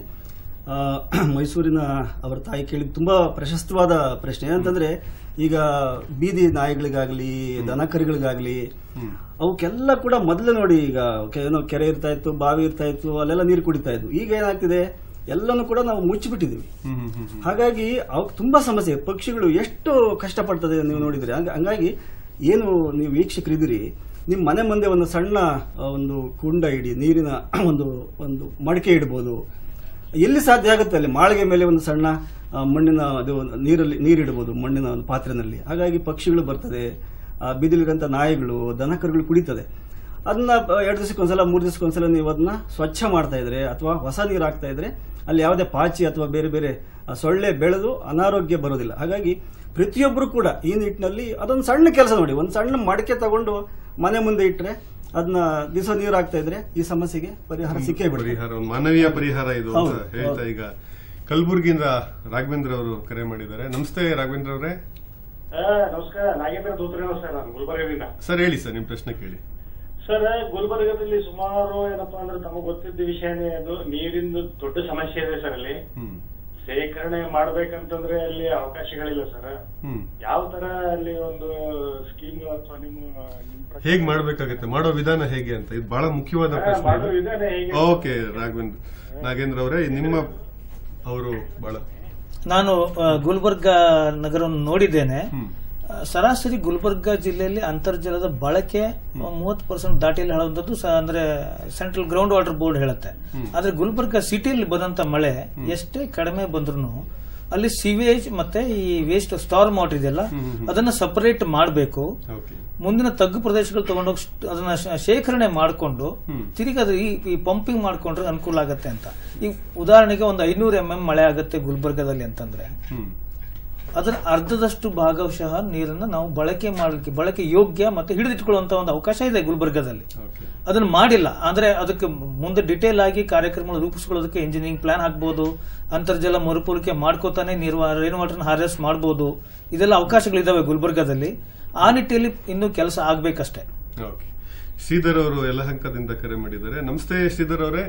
ಮೈಸೂರಿನ ಅವರ ತಾಯಿ ಕೇಳಿದ ತುಂಬಾ ಪ್ರಶಸ್ತವಾದ ಪ್ರಶ್ನೆ. ಏನಂತಂದ್ರೆ, ಈಗ ಬೀದಿ ನಾಯಿಗಳಿಗಾಗ್ಲಿ ದನಕರಿಗಳಿಗಾಗ್ಲಿ ಅವಕ್ಕೆಲ್ಲ ಕೂಡ ಮೊದಲು ನೋಡಿ, ಈಗ ಏನೋ ಕೆರೆ ಇರ್ತಾ ಇತ್ತು, ಬಾವಿ ಇರ್ತಾ ಇತ್ತು, ಅಲ್ಲೆಲ್ಲ ನೀರು ಕುಡಿತಾ ಇದ್ವು. ಈಗ ಏನಾಗ್ತಿದೆ, ಎಲ್ಲನೂ ಕೂಡ ನಾವು ಮುಚ್ಚಿಬಿಟ್ಟಿದೀವಿ. ಹಾಗಾಗಿ ಅವಕ್ಕೆ ತುಂಬಾ ಸಮಸ್ಯೆ. ಪಕ್ಷಿಗಳು ಎಷ್ಟು ಕಷ್ಟಪಡ್ತದೆ ನೀವು ನೋಡಿದ್ರಿ. ಹಂಗಾಗಿ ಏನು ನೀವು ವೀಕ್ಷಕರಿದ್ದೀರಿ, ನಿಮ್ಮ ಮನೆ ಮುಂದೆ ಒಂದು ಸಣ್ಣ ಒಂದು ಕುಂಡ ಇಡಿ, ನೀರಿನ ಒಂದು ಮಡಿಕೆ ಇಡ್ಬೋದು. ಎಲ್ಲಿ ಸಾಧ್ಯ ಆಗುತ್ತೆ ಅಲ್ಲಿ ಮಾಳಿಗೆ ಮೇಲೆ ಒಂದು ಸಣ್ಣ ಮಣ್ಣಿನ ನೀರಿಡಬಹುದು, ಮಣ್ಣಿನ ಒಂದು ಪಾತ್ರೆನಲ್ಲಿ. ಹಾಗಾಗಿ ಪಕ್ಷಿಗಳು ಬರ್ತದೆ, ಬೀದಿಲಿರುವಂತಹ ನಾಯಿಗಳು, ದನಕರುಗಳು ಕುಡಿತದೆ. ಅದನ್ನ 2 ದಿವಸಕ್ಕೊಂದ್ಸಲ 3 ದಿವಸಕ್ಕೊಂದ್ಸಲ ನೀವು ಅದನ್ನ ಸ್ವಚ್ಛ ಮಾಡ್ತಾ ಇದ್ರೆ ಅಥವಾ ಹೊಸ ನೀರು ಹಾಕ್ತಾ ಇದ್ರೆ ಅಲ್ಲಿ ಯಾವುದೇ ಪಾಚಿ ಅಥವಾ ಬೇರೆ ಬೇರೆ ಸೊಳ್ಳೆ ಬೆಳೆದು ಅನಾರೋಗ್ಯ ಬರೋದಿಲ್ಲ. ಹಾಗಾಗಿ ಪ್ರತಿಯೊಬ್ಬರು ಕೂಡ ಈ ನಿಟ್ಟಿನಲ್ಲಿ ಅದೊಂದು ಸಣ್ಣ ಕೆಲಸ ನೋಡಿ, ಒಂದು ಸಣ್ಣ ಮಡಕೆ ತಗೊಂಡು ಮನೆ ಮುಂದೆ ಇಟ್ರೆ ಅದನ್ನ ದಿವಸ ನೀರು ಹಾಕ್ತಾ ಇದ್ರೆ ಈ ಸಮಸ್ಯೆಗೆ ಪರಿಹಾರ ಸಿಕ್ಕೇ ಬಿಡುತ್ತೆ. ಮಾನವೀಯ ಪರಿಹಾರ ಇದು ಅಂತ ಹೇಳ್ತಾ ಈಗ ಕಲಬುರಗಿಯಿಂದ ರಾಘವೇಂದ್ರ ಅವರು ಕರೆ ಮಾಡಿದ್ದಾರೆ. ನಮಸ್ತೆ ರಾಘವೇಂದ್ರ ಅವರೇ. ನಮಸ್ಕಾರ, ನಾಗೇಂದ್ರ ದೂತ್ರೆ ಸರ್, ನಾನು ಗುಲ್ಬರ್ಗದಿಂದ. ಸರ್ ಹೇಳಿ ಸರ್, ನಿಮ್ ಪ್ರಶ್ನೆ ಕೇಳಿ. ಸರ್, ಗುಲ್ಬರ್ಗದಲ್ಲಿ ಸುಮಾರು ಏನಪ್ಪಾ ಅಂದ್ರೆ ತಮಗೆ ಗೊತ್ತಿದ್ದ ವಿಷಯನೇ, ಅದು ನೀರಿಂದು ದೊಡ್ಡ ಸಮಸ್ಯೆ ಇದೆ ಸರ್. ಅಲ್ಲಿ ಶೇಖರಣೆ ಮಾಡ್ಬೇಕಂತಂದ್ರೆ ಅಲ್ಲಿ ಅವಕಾಶಗಳಿಲ್ಲ ಸರ್. ಯಾವ ತರ ಅಲ್ಲಿ ಒಂದು ಸ್ಕೀಮ್ ಅಥವಾ ನಿಮ್ಮ ಹೇಗ್ ಮಾಡ್ಬೇಕಾಗತ್ತೆ, ಮಾಡೋ ವಿಧಾನ ಹೇಗೆ ಅಂತ, ಇದು ಬಹಳ ಮುಖ್ಯವಾದ ಪ್ರಶ್ನೆ. ಓಕೆ ನಾಗೇಂದ್ರ ಅವರೇ, ನಿಮ್ಮ ಅವರು ಬಹಳ ನಾನು ಗುಲ್ಬರ್ಗ ನಗರವನ್ನು ನೋಡಿದ್ದೇನೆ. ಸರಾಸರಿ ಗುಲ್ಬರ್ಗ ಜಿಲ್ಲೆಯಲ್ಲಿ ಅಂತರ್ಜಲದ ಬಳಕೆ 30% ದಾಟಿಯಲ್ಲಿ ಹೇಳುವಂಥದ್ದು ಅಂದ್ರೆ ಸೆಂಟ್ರಲ್ ಗ್ರೌಂಡ್ ವಾಟರ್ ಬೋರ್ಡ್ ಹೇಳುತ್ತೆ. ಆದ್ರೆ ಗುಲ್ಬರ್ಗ ಸಿಟಿಯಲ್ಲಿ ಬಂದಂತ ಮಳೆ ಎಷ್ಟೇ ಕಡಿಮೆ ಬಂದ್ರು ಅಲ್ಲಿ ಸಿವೇಜ್ ಮತ್ತೆ ಈ ವೇಸ್ಟ್ ಸ್ಟಾರ್ಮ್ ವಾಟರ್ ಇದೆಯಲ್ಲ ಅದನ್ನ ಸಪರೇಟ್ ಮಾಡಬೇಕು. ಮುಂದಿನ ತಗ್ಗು ಪ್ರದೇಶಗಳು ತಗೊಂಡೋಗಿ ಅದನ್ನ ಶೇಖರಣೆ ಮಾಡಿಕೊಂಡು ತಿರುಗಿ ಅದು ಈ ಪಂಪಿಂಗ್ ಮಾಡ್ಕೊಂಡ್ರೆ ಅನುಕೂಲ ಆಗತ್ತೆ ಅಂತ. ಈ ಉದಾಹರಣೆಗೆ ಒಂದು 500 mm ಮಳೆ ಆಗುತ್ತೆ ಗುಲ್ಬರ್ಗದಲ್ಲಿ ಅಂತಂದ್ರೆ ಅದರ ಅರ್ಧದಷ್ಟು ಭಾಗಶಃ ನೀರನ್ನು ನಾವು ಬಳಕೆ ಯೋಗ್ಯ ಮತ್ತೆ ಹಿಡಿದಿಟ್ಕೊಳ್ಳುವಂತ ಒಂದು ಅವಕಾಶ ಇದೆ ಗುಲ್ಬರ್ಗಾದಲ್ಲಿ. ಅದನ್ನು ಮಾಡಿಲ್ಲ ಅಂದ್ರೆ ಅದಕ್ಕೆ ಮುಂದೆ ಡಿಟೇಲ್ ಆಗಿ ಕಾರ್ಯಕ್ರಮ ರೂಪಿಸ್ಕೊಳ್ಳೋದಕ್ಕೆ ಇಂಜಿನಿಯರಿಂಗ್ ಪ್ಲಾನ್ ಹಾಕ್ಬಹುದು, ಅಂತರ್ಜಲ ಮರುಪೂರಿಕೆ ಮಾಡ್ಕೋತಾನೆ ರೈನ್ ವಾಟರ್ ಹಾರ್ವೆಸ್ಟ್ ಮಾಡಬಹುದು. ಇದೆಲ್ಲ ಅವಕಾಶಗಳಿದಾವೆ ಗುಲ್ಬರ್ಗಾದಲ್ಲಿ. ಆ ನಿಟ್ಟಿನಲ್ಲಿ ಇನ್ನೂ ಕೆಲಸ ಆಗ್ಬೇಕಷ್ಟೇ. ಶ್ರೀಧರ್ ಅವರು ಯಲಹಂಕದಿಂದ ಕರೆ ಮಾಡಿದ್ದಾರೆ. ನಮಸ್ತೆ ಶ್ರೀಧರ್ ಅವರೇ.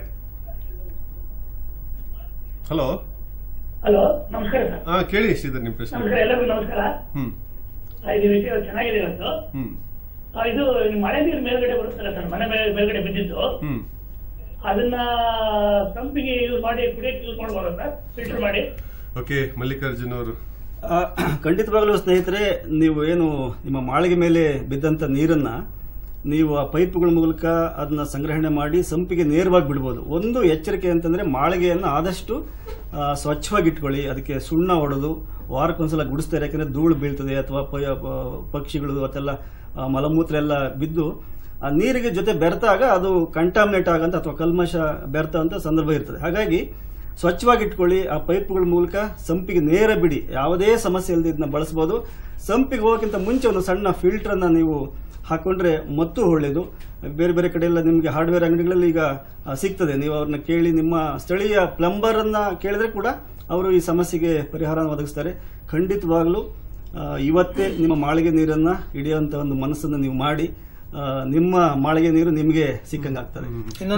ಹಲೋ ಹಲೋ, ನಮಸ್ಕಾರ ಸರ್. ಕೇಳಿ ಶ್ರೀಧರ್, ನಿಮ್ ಪ್ರಶ್ನೆ. ನಮಸ್ಕಾರ, ಎಲ್ಲರಿಗೂ ನಮಸ್ಕಾರ. ಇದು ವಿಷಯ ಚೆನ್ನಾಗಿದೆ ಇವತ್ತು. ಇದು ಮಳೆ ನೀರು ಮೇಲ್ಗಡೆ ಬರುತ್ತಲ್ಲ ಸರ್, ಮನೆ ಮೇಲ್ಗಡೆ ಬಿದ್ದಿದ್ದು, ಅದನ್ನ ಸಂಪಿಗೆ ಯೂಸ್ ಮಾಡಿ ಕುಡಿಯಕ್ಕೆ ಯೂಸ್ ಮಾಡಬಹುದು ಸರ್, ಫಿಲ್ಟರ್ ಮಾಡಿ. ಓಕೆ, ಮಲ್ಲಿಕಾರ್ಜುನ್ ಅವರು. ಖಂಡಿತವಾಗಲೂ ಸ್ನೇಹಿತರೆ, ನೀವು ಏನು ನಿಮ್ಮ ಮಾಳಿಗೆ ಮೇಲೆ ಬಿದ್ದಂತ ನೀರನ್ನ ನೀವು ಆ ಪೈಪ್ಗಳ ಮೂಲಕ ಅದನ್ನ ಸಂಗ್ರಹಣೆ ಮಾಡಿ ಸಂಪಿಗೆ ನೇರವಾಗಿ ಬಿಡಬಹುದು. ಒಂದು ಎಚ್ಚರಿಕೆ ಅಂತಂದ್ರೆ ಮಾಳಿಗೆಯನ್ನು ಆದಷ್ಟು ಸ್ವಚ್ಛವಾಗಿ ಇಟ್ಕೊಳ್ಳಿ. ಅದಕ್ಕೆ ಸುಣ್ಣ ಹೊಡೆದು ವಾರಕ್ಕೊಂದ್ಸಲ ಗುಡಿಸ್ತಾರೆ, ಯಾಕಂದ್ರೆ ಧೂಳು ಬೀಳ್ತದೆ ಅಥವಾ ಪಕ್ಷಿಗಳು ಅದೆಲ್ಲ ಮಲಮೂತ್ರ ಎಲ್ಲ ಬಿದ್ದು ಆ ನೀರಿಗೆ ಜೊತೆ ಬೆರೆತಾಗ ಅದು ಕಂಟಾಮಿನೇಟ್ ಆಗಂತ ಅಥವಾ ಕಲ್ಮಶ ಬೆರೆತ ಅಂತ ಸಂದರ್ಭ ಇರ್ತದೆ. ಹಾಗಾಗಿ ಸ್ವಚ್ಛವಾಗಿ ಇಟ್ಕೊಳ್ಳಿ. ಆ ಪೈಪ್ಗಳ ಮೂಲಕ ಸಂಪಿಗೆ ನೇರ ಬಿಡಿ, ಯಾವುದೇ ಸಮಸ್ಯೆ ಇಲ್ಲದೆ ಇದನ್ನ ಬಳಸಬಹುದು. ಸಂಪಿಗೆ ಹೋಗೋಕ್ಕಿಂತ ಮುಂಚೆ ಒಂದು ಸಣ್ಣ ಫಿಲ್ಟರ್ ಅನ್ನ ನೀವು ಹಾಕೊಂಡ್ರೆ ಮತ್ತೂ ಒಳ್ಳೆಯದು. ಬೇರೆ ಬೇರೆ ಕಡೆ ಎಲ್ಲ ನಿಮಗೆ ಹಾರ್ಡ್ವೇರ್ ಅಂಗಡಿಗಳಲ್ಲಿ ಈಗ ಸಿಗ್ತದೆ. ನೀವು ಅವ್ರನ್ನ ಕೇಳಿ, ನಿಮ್ಮ ಸ್ಥಳೀಯ ಪ್ಲಂಬರ್ ಅನ್ನ ಕೇಳಿದ್ರೆ ಕೂಡ ಅವರು ಈ ಸಮಸ್ಯೆಗೆ ಪರಿಹಾರ ಒದಗಿಸ್ತಾರೆ. ಖಂಡಿತವಾಗ್ಲೂ ಇವತ್ತೇ ನಿಮ್ಮ ಮಾಳಿಗೆ ನೀರನ್ನ ಹಿಡಿಯುವಂತ ಒಂದು ಮನಸ್ಸನ್ನು ನೀವು ಮಾಡಿ, ನಿಮ್ಮ ಮಾಳಿಗೆ ನೀರು ನಿಮಗೆ ಸಿಕ್ಕಂಗಾಗ್ತದೆ.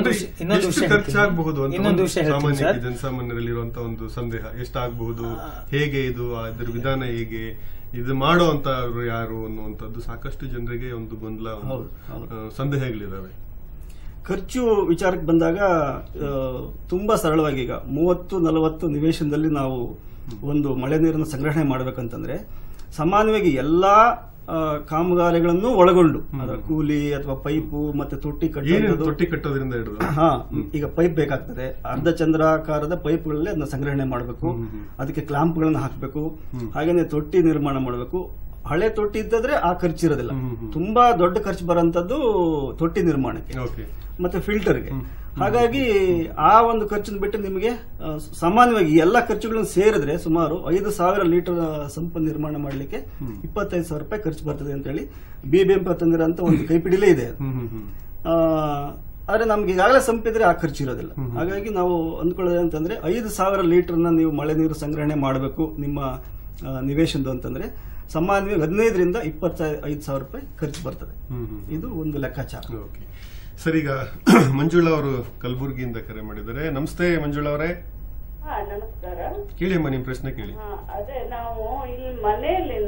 ಖರ್ಚಾಗಬಹುದು ಜನಸಾಮಾನ್ಯರಲ್ಲಿರುವಂತಹ ಒಂದು ಸಂದೇಹ, ಎಷ್ಟಾಗಬಹುದು, ಹೇಗೆ ಇದು, ಇದರ ವಿಧಾನ ಹೇಗೆ, ಇದು ಮಾಡುವಂತವ್ರು ಯಾರು ಅನ್ನುವಂಥದ್ದು ಸಾಕಷ್ಟು ಜನರಿಗೆ ಒಂದು ಗೊಂದಲ, ಸಂದೇಹಗಳಿದಾವೆ. ಖರ್ಚು ವಿಚಾರಕ್ಕೆ ಬಂದಾಗ ತುಂಬಾ ಸರಳವಾಗಿ ಈಗ 30-40 ನಿವೇಶನದಲ್ಲಿ ನಾವು ಒಂದು ಮಳೆ ನೀರನ್ನು ಸಂಗ್ರಹಣೆ ಮಾಡಬೇಕಂತಂದ್ರೆ ಸಾಮಾನ್ಯವಾಗಿ ಎಲ್ಲಾ ಕಾಮಗಾರಿಗಳನ್ನು ಒಳಗೊಂಡು ಅದರ ಕೂಲಿ ಅಥವಾ ಪೈಪು ಮತ್ತೆ ತೊಟ್ಟಿ ಕಟ್ಟೋದ್ರಿಂದ ಈಗ ಪೈಪ್ ಬೇಕಾಗ್ತದೆ. ಅರ್ಧ ಚಂದ್ರಾಕಾರದ ಪೈಪ್ಗಳಲ್ಲಿ ಅದನ್ನ ಸಂಗ್ರಹಣೆ ಮಾಡಬೇಕು, ಅದಕ್ಕೆ ಕ್ಲಾಂಪ್ಗಳನ್ನು ಹಾಕಬೇಕು, ಹಾಗೇನೆ ತೊಟ್ಟಿ ನಿರ್ಮಾಣ ಮಾಡಬೇಕು. ಹಳೆ ತೊಟ್ಟಿ ಇದ್ದರೆ ಆ ಖರ್ಚಿರೋದಿಲ್ಲ. ತುಂಬಾ ದೊಡ್ಡ ಖರ್ಚು ಬರೋಂಥದ್ದು ತೊಟ್ಟಿ ನಿರ್ಮಾಣಕ್ಕೆ ಮತ್ತೆ ಫಿಲ್ಟರ್ಗೆ. ಹಾಗಾಗಿ ಆ ಒಂದು ಖರ್ಚನ್ನು ಬಿಟ್ಟು ನಿಮಗೆ ಸಾಮಾನ್ಯವಾಗಿ ಎಲ್ಲ ಖರ್ಚುಗಳನ್ನು ಸೇರಿದ್ರೆ ಸುಮಾರು 5,000 ಲೀಟರ್ ಸಂಪು ನಿರ್ಮಾಣ ಮಾಡಲಿಕ್ಕೆ 25,000 ರೂಪಾಯಿ ಖರ್ಚು ಬರ್ತದೆ ಅಂತ ಹೇಳಿ BBMP ತಂದಿರೋಂತ ಒಂದು ಕೈಪಿಡಿಲೇ ಇದೆ. ಆದ್ರೆ ನಮ್ಗೆ ಈಗಾಗಲೇ ಸಂಪಿದ್ರೆ ಆ ಖರ್ಚು ಇರೋದಿಲ್ಲ. ಹಾಗಾಗಿ ನಾವು ಅಂದ್ಕೊಳ್ಳೋದು ಅಂತಂದ್ರೆ 5,000 ಲೀಟರ್ನ ನೀವು ಮಳೆ ನೀರು ಸಂಗ್ರಹಣೆ ಮಾಡಬೇಕು ನಿಮ್ಮ ನಿವೇಶನದ್ದು ಅಂತಂದ್ರೆ ಸಾಮಾನ್ಯವಾಗಿ 15,000 ರಿಂದ 25,000 ರೂಪಾಯಿ ಖರ್ಚು ಬರ್ತದೆ. ಇದು ಒಂದು ಲೆಕ್ಕಾಚಾರ. ಸರ್, ಈಗ ಮಂಜುಳಾ ಅವರು ಕಲಬುರಗಿಯಿಂದ ಕರೆ ಮಾಡಿದ್ದಾರೆ. ನಮಸ್ತೆ ಮಂಜುಳಾ ಅವರೇ. ನಮಸ್ಕಾರ. ಕೇಳಿಯಮ್ಮ, ನಿಮ್ ಪ್ರಶ್ನೆ ಕೇಳಿ. ಅದೇ ನಾವು ಇಲ್ಲಿ ಮನೆಯಲ್ಲಿ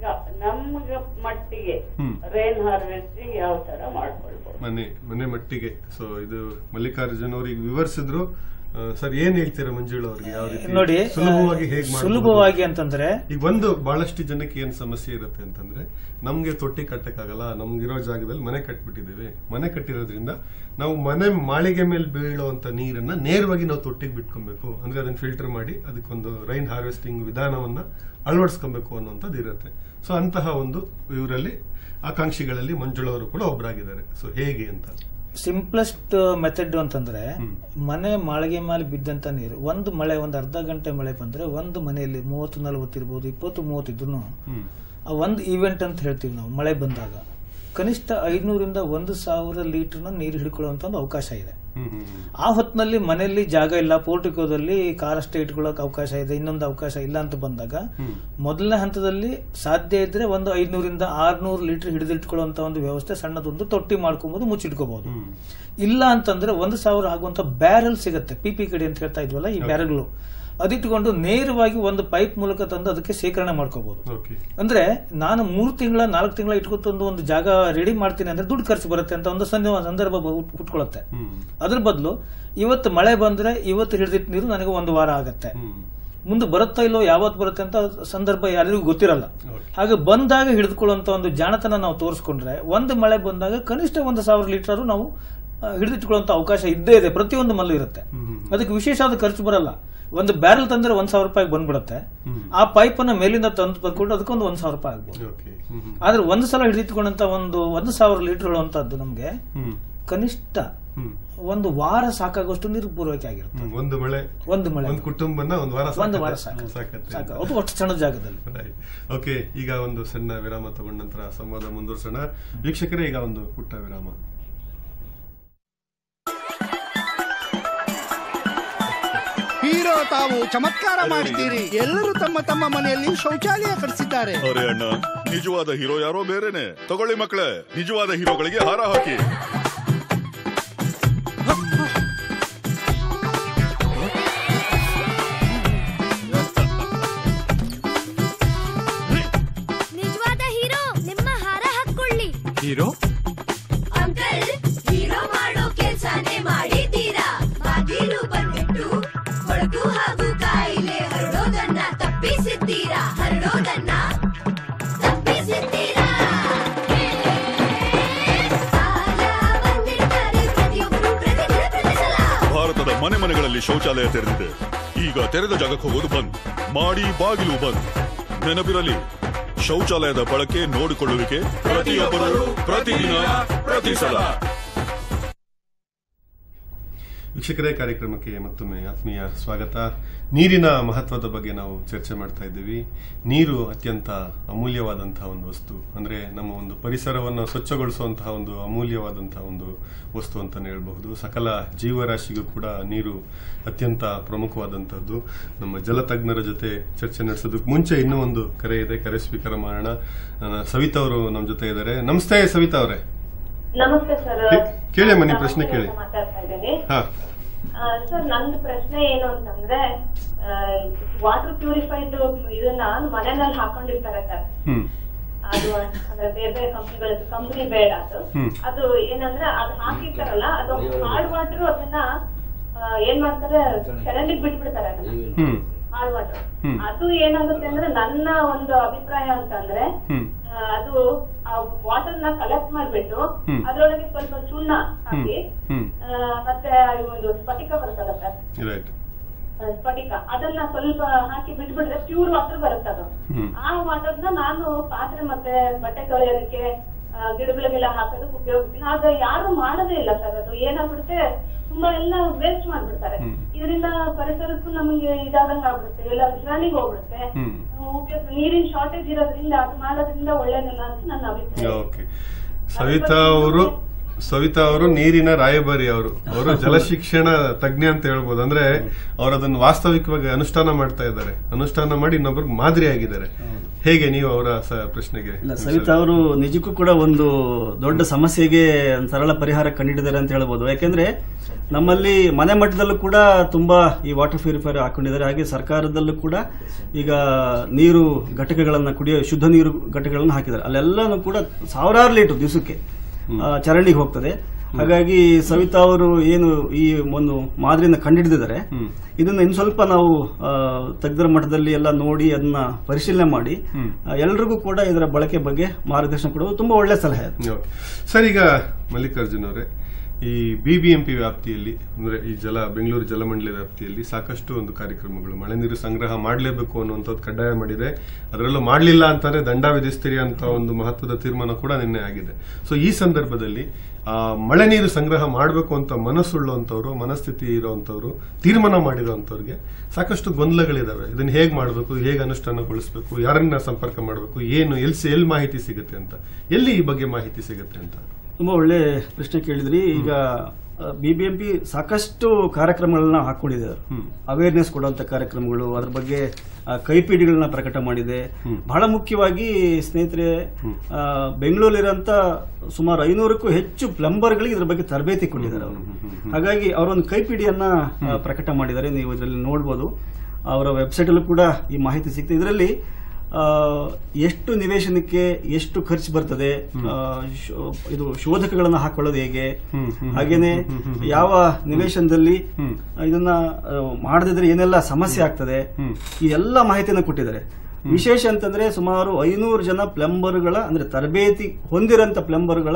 ನಮ್ಗ ಮಟ್ಟಿಗೆ ರೈನ್ ಹಾರ್ವೆಸ್ಟಿಂಗ್ ಯಾವ ತರ ಮಾಡ್ಕೊಳ್ಬಹುದು? ಮನೆ ಮಟ್ಟಿಗೆ. ಸೊ ಇದು ಮಲ್ಲಿಕಾರ್ಜುನ್ ಅವ್ರಿಗೆ ವಿವರಿಸಿದ್ರು. ಸರ್, ಏನ್ ಹೇಳ್ತೀರಾ ಮಂಜುಳಾ ಅವ್ರಿಗೆ? ಯಾವ ರೀತಿ ನೋಡಿ, ಸುಲಭವಾಗಿ ಹೇಗೆ ಸುಲಭವಾಗಿ ಅಂತಂದ್ರೆ ಈಗ ಒಂದು ಬಹಳಷ್ಟು ಜನಕ್ಕೆ ಏನ್ ಸಮಸ್ಯೆ ಇರುತ್ತೆ ಅಂತಂದ್ರೆ, ನಮ್ಗೆ ತೊಟ್ಟಿ ಕಟ್ಟಕ್ಕಾಗಲ್ಲ, ನಮ್ಗಿರೋ ಜಾಗದಲ್ಲಿ ಮನೆ ಕಟ್ಬಿಟ್ಟಿದ್ದೇವೆ. ಮನೆ ಕಟ್ಟಿರೋದ್ರಿಂದ ನಾವು ಮನೆ ಮಾಳಿಗೆ ಮೇಲೆ ಬೀಳುವಂತ ನೀರನ್ನ ನೇರವಾಗಿ ನಾವು ತೊಟ್ಟಿಗೆ ಬಿಟ್ಕೊಬೇಕು. ಅಂದ್ರೆ ಅದನ್ನ ಫಿಲ್ಟರ್ ಮಾಡಿ ಅದಕ್ಕೊಂದು ರೈನ್ ಹಾರ್ವೆಸ್ಟಿಂಗ್ ವಿಧಾನವನ್ನ ಅಳವಡಿಸ್ಕೊಬೇಕು ಅನ್ನುವಂಥದ್ದು ಇರುತ್ತೆ. ಸೊ ಅಂತಹ ಒಂದು ಇವರಲ್ಲಿ ಆಕಾಂಕ್ಷಿಗಳಲ್ಲಿ ಮಂಜುಳಾ ಅವರು ಕೂಡ ಒಬ್ಬರಾಗಿದ್ದಾರೆ. ಸೊ ಹೇಗೆ ಅಂತ ಸಿಂಪ್ಲೆಸ್ಟ್ ಮೆಥಡ್ ಅಂತಂದ್ರೆ, ಮನೆ ಮಾಳಿಗೆ ಮೇಲೆ ಬಿದ್ದಂತ ನೀರು ಒಂದು ಅರ್ಧ ಗಂಟೆ ಮಳೆ ಬಂದ್ರೆ ಒಂದು ಮನೆಯಲ್ಲಿ 30-40 ಇರ್ಬೋದು, 20-30 ಇದ್ರು ಆ ಒಂದು ಈವೆಂಟ್ ಅಂತ ಹೇಳ್ತೀವಿ ನಾವು. ಮಳೆ ಬಂದಾಗ ಕನಿಷ್ಠ 500 ರಿಂದ 1,000 ಲೀಟರ್ನ ನೀರು ಹಿಡ್ಕೊಳ್ಳುವಂತ ಒಂದು ಅವಕಾಶ ಇದೆ. ಆ ಹೊತ್ತಿನಲ್ಲಿ ಮನೆಯಲ್ಲಿ ಜಾಗ ಇಲ್ಲ, ಪೋರ್ಟಿಕೋದಲ್ಲಿ ಕಾರಷ್ಟೇ ಇಟ್ಕೊಳ್ಳೋಕೆ ಅವಕಾಶ ಇದೆ, ಇನ್ನೊಂದು ಅವಕಾಶ ಇಲ್ಲ ಅಂತ ಬಂದಾಗ ಮೊದಲನೇ ಹಂತದಲ್ಲಿ ಸಾಧ್ಯ ಇದ್ರೆ ಒಂದು 500 ರಿಂದ 600 ಲೀಟರ್ ಹಿಡಿದಿಟ್ಕೊಳ್ಳುವಂತ ಒಂದು ವ್ಯವಸ್ಥೆ, ಸಣ್ಣದೊಂದು ತೊಟ್ಟಿ ಮಾಡ್ಕೊಬಹುದು, ಮುಚ್ಚಿಟ್ಕೋಬಹುದು. ಇಲ್ಲ ಅಂತಂದ್ರೆ 1,000 ಆಗುವಂತ ಬ್ಯಾರಲ್ ಸಿಗುತ್ತೆ, PP ಕಡೆ ಅಂತ ಹೇಳ್ತಾ ಇದ್ವಲ್ಲ, ಈ ಬ್ಯಾರಲ್ಗಳು ಅದಿಟ್ಕೊಂಡು ನೇರವಾಗಿ ಒಂದು ಪೈಪ್ ಮೂಲಕ ತಂದು ಅದಕ್ಕೆ ಶೇಖರಣೆ ಮಾಡ್ಕೋಬಹುದು. ಅಂದ್ರೆ ನಾನು 3 ತಿಂಗಳ 4 ತಿಂಗಳ ಇಟ್ಕೊತಂದು ಒಂದು ಜಾಗ ರೆಡಿ ಮಾಡ್ತೀನಿ ಅಂದ್ರೆ ದುಡ್ಡು ಖರ್ಚು ಬರುತ್ತೆ ಅಂತ ಒಂದು ಸಂದರ್ಭ ಹುಟ್ಕೊಳ್ಳುತ್ತೆ. ಅದ್ರ ಬದಲು ಇವತ್ತು ಮಳೆ ಬಂದ್ರೆ ಇವತ್ತು ಹಿಡಿದಿಟ್ಟ ನೀರು ನನಗೆ 1 ವಾರ ಆಗತ್ತೆ, ಮುಂದೆ ಬರುತ್ತಾ ಇಲ್ಲೋ ಯಾವತ್ತು ಬರುತ್ತೆ ಅಂತ ಸಂದರ್ಭ ಯಾರಿಗೂ ಗೊತ್ತಿರಲ್ಲ. ಹಾಗೆ ಬಂದಾಗ ಹಿಡಿದುಕೊಳ್ಳುವಂತ ಒಂದು ಜಾಣತನ ನಾವು ತೋರಿಸ್ಕೊಂಡ್ರೆ ಒಂದು ಮಳೆ ಬಂದಾಗ ಕನಿಷ್ಠ 1,000 ಲೀಟರ್ ನಾವು ಹಿಡಿದಿಟ್ಕೊಳ್ಳುವಂತ ಅವಕಾಶ ಇದ್ದೇ ಇದೆ, ಪ್ರತಿಯೊಂದು ಮಲ್ಲು ಇರುತ್ತೆ. ಅದಕ್ಕೆ ವಿಶೇಷವಾದ ಖರ್ಚು ಬರಲ್ಲ. ಒಂದು ಬ್ಯಾರಲ್ ತಂದ್ರೆ 1,000 ರೂಪಾಯಿ ಬಂದ್ಬಿಡುತ್ತೆ. ಆ ಪೈಪ್ ಅನ್ನ ಮೇಲಿಂದ ತಂದು ಬಂದ್ಕೊಂಡು ಅದಕ್ಕೊಂದು 1,000 ರೂಪಾಯಿ ಆಗ್ಬೋದು. ಆದ್ರೆ ಒಂದು ಸಲ ಹಿಡಿದಿಟ್ಕೊಂಡಂತ ಒಂದು 1,000 ಲೀಟರ್ ಹೇಳುವಂತದ್ದು ನಮ್ಗೆ ಕನಿಷ್ಠ ಒಂದು ವಾರ ಸಾಕಾಗುವಷ್ಟು ನೀರು ಪೂರೈಕೆ ಆಗಿರುತ್ತೆ. ಒಂದು ಮಳೆ ಒಂದು ಕುಟುಂಬನ ಒಂದು ವಾರ ಸಾಕತ್ತೆ, ಅದು ಅಷ್ಟು ಸಣ್ಣ ಜಾಗದಲ್ಲಿ. ಓಕೆ, ಈಗ ಒಂದು ಸಣ್ಣ ವಿರಾಮ ತಗೊಂಡ ನಂತರ ಸಂವಾದ ಮುಂದುವರ್ಸೋಣ. ವೀಕ್ಷಕರೇ, ಈಗ ಒಂದು ಪುಟ್ಟ ವಿರಾಮ. ಹೀರೋ ತಾವು ಚಮತ್ಕಾರ ಮಾಡಿದ್ದೀರಿ. ಎಲ್ಲರೂ ತಮ್ಮ ತಮ್ಮ ಮನೆಯಲ್ಲಿ ಶೌಚಾಲಯ ಕಟ್ಟಿಸಿದ್ದಾರೆ. ಅರೆ ಅಣ್ಣ, ನಿಜವಾದ ಹೀರೋ ಯಾರೋ ಬೇರೆನೆ. ತಗೊಳ್ಳಿ ಮಕ್ಕಳೇ, ನಿಜವಾದ ಹೀರೋಗಳಿಗೆ ಹಾರ ಹಾಕಿ. ನಿಜವಾದ ಹೀರೋ ನಿಮ್ಮ ಹಾರ ಹಾಕೊಳ್ಳಿ. ಹೀರೋ ಅಂಕಲ್, ಹೀರೋ ಮಾಡೋ ಕೆಲ್ಸನೇ ಮಾಡಿದ್ದೀರಾ. ಬಾಗಿಲು ಬಂದ್ಬಿಟ್ಟು ಕೊಳಕು ಹಾಗೂ ಕಾಯಿಲೆ ಹರಡೋದನ್ನ ತಪ್ಪಿಸಿದ್ದೀರಾ. ಭಾರತದ ಮನೆ ಮನೆಗಳಲ್ಲಿ ಶೌಚಾಲಯ ತೆರೆದಿದೆ. ಈಗ ತೆರೆದ ಜಾಗಕ್ಕೆ ಹೋಗೋದು ಬಂದ್ ಮಾಡಿ, ಬಾಗಿಲು ಬಂದ್. ನೆನಪಿರಲಿ, ಶೌಚಾಲಯದ ಬಳಕೆ, ನೋಡಿಕೊಳ್ಳುವಿಕೆ ಪ್ರತಿಯೊಬ್ಬರು, ಪ್ರತಿದಿನ, ಪ್ರತಿ ಸಲ. ವೀಕ್ಷಕರೇ, ಕಾರ್ಯಕ್ರಮಕ್ಕೆ ಮತ್ತೊಮ್ಮೆ ಆತ್ಮೀಯ ಸ್ವಾಗತ. ನೀರಿನ ಮಹತ್ವದ ಬಗ್ಗೆ ನಾವು ಚರ್ಚೆ ಮಾಡ್ತಾ ಇದ್ದೀವಿ. ನೀರು ಅತ್ಯಂತ ಅಮೂಲ್ಯವಾದಂತಹ ಒಂದು ವಸ್ತು. ಅಂದ್ರೆ ನಮ್ಮ ಒಂದು ಪರಿಸರವನ್ನು ಸ್ವಚ್ಛಗೊಳಿಸುವಂತಹ ಒಂದು ಅಮೂಲ್ಯವಾದಂತಹ ಒಂದು ವಸ್ತು ಅಂತಾನೆ ಹೇಳಬಹುದು. ಸಕಲ ಜೀವರಾಶಿಗೂ ಕೂಡ ನೀರು ಅತ್ಯಂತ ಪ್ರಮುಖವಾದಂತಹದ್ದು. ನಮ್ಮ ಜಲತಜ್ಞರ ಜೊತೆ ಚರ್ಚೆ ನಡೆಸೋದಕ್ಕೆ ಮುಂಚೆ ಇನ್ನೂ ಒಂದು ಕರೆ ಇದೆ, ಕರೆ ಸ್ವೀಕಾರ ಮಾಡೋಣ. ಸವಿತಾ ಅವರು ನಮ್ಮ ಜೊತೆ ಇದ್ದಾರೆ. ನಮಸ್ತೆ ಸವಿತಾ ಅವರೇ. ನಮಸ್ತೆ ಸರ್. ಕೇಳಿ ಅಮ್ಮ, ನಿಮ್ಮ ಪ್ರಶ್ನೆ ಕೇಳಿ. ಮಾತಾಡ್ತಾ ಇದ್ದೀನಿ ಸರ್. ನಂದು ಪ್ರಶ್ನೆ ಏನು ಅಂತಂದ್ರೆ, ವಾಟರ್ ಪ್ಯೂರಿಫೈಡ್ ಇದನ್ನ ಮನೆಯಲ್ಲಿ ಹಾಕೊಂಡಿರ್ತಾರೆ ಸರ್. ಅದು ಅಂದ್ರೆ ಬೇರೆ ಬೇರೆ ಕಂಪನಿ ಬೇಡ ಅದು ಏನಂದ್ರೆ ಅದು ಹಾಕಿರ್ತಾರಲ್ಲ, ಅದು ಹಾರ್ಡ್ ವಾಟರ್ ಅದನ್ನ ಏನ್ ಮಾಡ್ತಾರೆ, ಚರಂಡಿಗೆ ಬಿಟ್ಬಿಡ್ತಾರೆ ಅದನ್ನ, ಹಾರ್ಡ್ ವಾಟರ್. ಅದು ಏನಾಗುತ್ತೆ ಅಂದ್ರೆ, ನನ್ನ ಒಂದು ಅಭಿಪ್ರಾಯ ಅಂತಂದ್ರೆ, ಅದು ಆ ವಾಟರ್ ನ ಕಲೆಕ್ಟ್ ಮಾಡ್ಬಿಟ್ಟು ಅದ್ರೊಳಗೆ ಸ್ವಲ್ಪ ಸುಣ್ಣ ಹಾಕಿ, ಮತ್ತೆ ಒಂದು ಸ್ಫಟಿಕ ಬರುತ್ತಲ್ಲ ಸರ್, ಸ್ಫಟಿಕ, ಅದನ್ನ ಸ್ವಲ್ಪ ಹಾಕಿ ಬಿಟ್ಬಿಟ್ರೆ ಪ್ಯೂರ್ ವಾಟರ್ ಬರುತ್ತೆ ಅದು. ಆ ವಾಟರ್ನ ನಾನು ಪಾತ್ರೆ ಮತ್ತೆ ಬಟ್ಟೆ ತೊಳೆಯೋದಕ್ಕೆ, ಗಿಡಗಳಿಗೆಲ್ಲ ಹಾಕೋದಕ್ಕೆ ಉಪಯೋಗಿಸ್ತೀನಿ. ಆದ್ರೆ ಯಾರು ಮಾಡೋದೇ ಇಲ್ಲ ಸರ್. ಅದು ಏನಾಗ್ಬಿಡುತ್ತೆ, ತುಂಬಾ ಎಲ್ಲ ವೇಸ್ಟ್ ಮಾಡ್ಬಿಡ್ತಾರೆ. ಇದರಿಂದ ಪರಿಸರಕ್ಕೂ ನಮಗೆ ಇದಾದಂಗ ಆಗ್ಬಿಡುತ್ತೆ, ಎಲ್ಲ ವಿಶ್ರಾಣಿಗೆ ಹೋಗ್ಬಿಡುತ್ತೆ. ನೀರಿನ ಶಾರ್ಟೇಜ್ ಇರೋದ್ರಿಂದ ಅದು ಮಾಡೋದ್ರಿಂದ ಒಳ್ಳೇದಿಲ್ಲ ಅಂತ ನನ್ನ ಅಭಿಪ್ರಾಯ. ಸವಿತಾ ಅವರು ನೀರಿನ ರಾಯಭಾರಿ. ಅವರು ಜಲಶಿಕ್ಷಣ ತಜ್ಞ ಅಂತ ಹೇಳ್ಬೋದು. ಅಂದ್ರೆ ಅವರು ಅದನ್ನು ವಾಸ್ತವಿಕವಾಗಿ ಅನುಷ್ಠಾನ ಮಾಡ್ತಾ ಇದ್ದಾರೆ, ಅನುಷ್ಠಾನ ಮಾಡಿ ಇನ್ನೊಬ್ಬರಿಗೆ ಮಾದರಿ ಆಗಿದ್ದಾರೆ. ಹೇಗೆ ನೀವು ಅವರ ಪ್ರಶ್ನೆಗೆ? ಸವಿತಾ ಅವರು ನಿಜಕ್ಕೂ ಕೂಡ ಒಂದು ದೊಡ್ಡ ಸಮಸ್ಯೆಗೆ ಸರಳ ಪರಿಹಾರ ಕಂಡಿಡಿದ್ದಾರೆ ಅಂತ ಹೇಳ್ಬೋದು. ಯಾಕೆಂದ್ರೆ ನಮ್ಮಲ್ಲಿ ಮನೆ ಮಟ್ಟದಲ್ಲೂ ಕೂಡ ತುಂಬಾ ಈ ವಾಟರ್ ಪ್ಯೂರಿಫೈಯರ್ ಹಾಕೊಂಡಿದ್ದಾರೆ. ಹಾಗೆ ಸರ್ಕಾರದಲ್ಲೂ ಕೂಡ ಈಗ ನೀರು ಘಟಕಗಳನ್ನ, ಕುಡಿಯೋ ಶುದ್ಧ ನೀರು ಘಟಕಗಳನ್ನು ಹಾಕಿದ್ದಾರೆ. ಅಲ್ಲೆಲ್ಲಾನು ಕೂಡ ಸಾವಿರಾರು ಲೀಟರ್ ದಿವಸಕ್ಕೆ ಚರಂಡಿಗೆ ಹೋಗ್ತದೆ. ಹಾಗಾಗಿ ಸವಿತಾ ಅವರು ಏನು ಈ ಒಂದು ಮಾದರಿಯನ್ನು ಕಂಡುಹಿಡಿದಿದ್ದಾರೆ, ಇದನ್ನ ಇನ್ನು ಸ್ವಲ್ಪ ನಾವು ತಜ್ಞರ ಮಟ್ಟದಲ್ಲಿ ಎಲ್ಲ ನೋಡಿ ಅದನ್ನ ಪರಿಶೀಲನೆ ಮಾಡಿ ಎಲ್ರಿಗೂ ಕೂಡ ಇದರ ಬಳಕೆ ಬಗ್ಗೆ ಮಾರ್ಗದರ್ಶನ ಕೊಡುವುದು ತುಂಬಾ ಒಳ್ಳೆ ಸಲಹೆ. ಸರ್, ಈಗ ಮಲ್ಲಿಕಾರ್ಜುನ್ ಅವರೇ, ಈ ಬಿಬಿಎಂಪಿ ವ್ಯಾಪ್ತಿಯಲ್ಲಿ ಅಂದ್ರೆ ಈ ಬೆಂಗಳೂರು ಜಲಮಂಡಳಿ ವ್ಯಾಪ್ತಿಯಲ್ಲಿ ಸಾಕಷ್ಟು ಒಂದು ಕಾರ್ಯಕ್ರಮಗಳು, ಮಳೆ ನೀರು ಸಂಗ್ರಹ ಮಾಡಲೇಬೇಕು ಅನ್ನುವಂಥದ್ದು ಕಡ್ಡಾಯ ಮಾಡಿದೆ. ಅದರಲ್ಲೂ ಮಾಡಲಿಲ್ಲ ಅಂತಾನೆ ದಂಡ ವಿಧಿಸ್ತೀರಿ ಅಂತ ಒಂದು ಮಹತ್ವದ ತೀರ್ಮಾನ ಕೂಡ ನಿನ್ನೆ ಆಗಿದೆ. ಸೊ ಈ ಸಂದರ್ಭದಲ್ಲಿ ಮಳೆ ನೀರು ಸಂಗ್ರಹ ಮಾಡಬೇಕು ಅಂತ ಮನಸ್ಸುಳ್ಳಂತವ್ರು, ಮನಸ್ಥಿತಿ ಇರುವಂತವ್ರು, ತೀರ್ಮಾನ ಮಾಡಿರುವಂತವ್ರಿಗೆ ಸಾಕಷ್ಟು ಗೊಂದಲಗಳಿದಾವೆ. ಇದನ್ನ ಹೇಗೆ ಮಾಡಬೇಕು, ಹೇಗೆ ಅನುಷ್ಠಾನಗೊಳಿಸಬೇಕು, ಯಾರನ್ನ ಸಂಪರ್ಕ ಮಾಡಬೇಕು, ಏನು ಎಲ್ಲಿ ಮಾಹಿತಿ ಸಿಗುತ್ತೆ ಅಂತ, ಎಲ್ಲಿ ಈ ಬಗ್ಗೆ ಮಾಹಿತಿ ಸಿಗುತ್ತೆ ಅಂತ? ತುಂಬಾ ಒಳ್ಳೆ ಪ್ರಶ್ನೆ ಕೇಳಿದ್ರಿ. ಈಗ ಬಿಬಿಎಂಪಿ ಸಾಕಷ್ಟು ಕಾರ್ಯಕ್ರಮಗಳನ್ನ ಹಾಕೊಂಡಿದೆ. ಅವೇರ್ನೆಸ್ ಕೊಡುವಂತ ಕಾರ್ಯಕ್ರಮಗಳು, ಅದ್ರ ಬಗ್ಗೆ ಕೈಪಿಡಿಗಳನ್ನ ಪ್ರಕಟ ಮಾಡಿದೆ. ಬಹಳ ಮುಖ್ಯವಾಗಿ ಸ್ನೇಹಿತರೆ, ಬೆಂಗಳೂರಿರಂತ ಸುಮಾರು 500ಕ್ಕೂ ಹೆಚ್ಚು ಪ್ಲಂಬರ್ಗಳಿಗೆ ಇದ್ರ ಬಗ್ಗೆ ತರಬೇತಿ ಕೊಟ್ಟಿದ್ದಾರೆ ಅವರು. ಹಾಗಾಗಿ ಅವರೊಂದು ಕೈಪಿಡಿಯನ್ನ ಪ್ರಕಟ ಮಾಡಿದ್ದಾರೆ. ನೀವು ಇದರಲ್ಲಿ ನೋಡಬಹುದು, ಅವರ ವೆಬ್ಸೈಟ್ ಅಲ್ಲೂ ಕೂಡ ಈ ಮಾಹಿತಿ ಸಿಗ್ತದೆ. ಇದರಲ್ಲಿ ಎಷ್ಟು ನಿವೇಶನಕ್ಕೆ ಎಷ್ಟು ಖರ್ಚು ಬರ್ತದೆ, ಇದು ಶೋಧಕಗಳನ್ನ ಹಾಕೊಳ್ಳೋದು ಹೇಗೆ, ಹಾಗೇನೆ ಯಾವ ನಿವೇಶನದಲ್ಲಿ ಇದನ್ನ ಮಾಡದಿದ್ರೆ ಏನೆಲ್ಲ ಸಮಸ್ಯೆ ಆಗ್ತದೆ, ಈ ಎಲ್ಲ ಮಾಹಿತಿಯನ್ನು ಕೊಟ್ಟಿದ್ದಾರೆ. ವಿಶೇಷ ಅಂತಂದ್ರೆ ಸುಮಾರು 500 ಜನ ಪ್ಲಂಬರ್ಗಳ, ಅಂದ್ರೆ ತರಬೇತಿ ಹೊಂದಿರಂತ ಪ್ಲಂಬರ್ಗಳ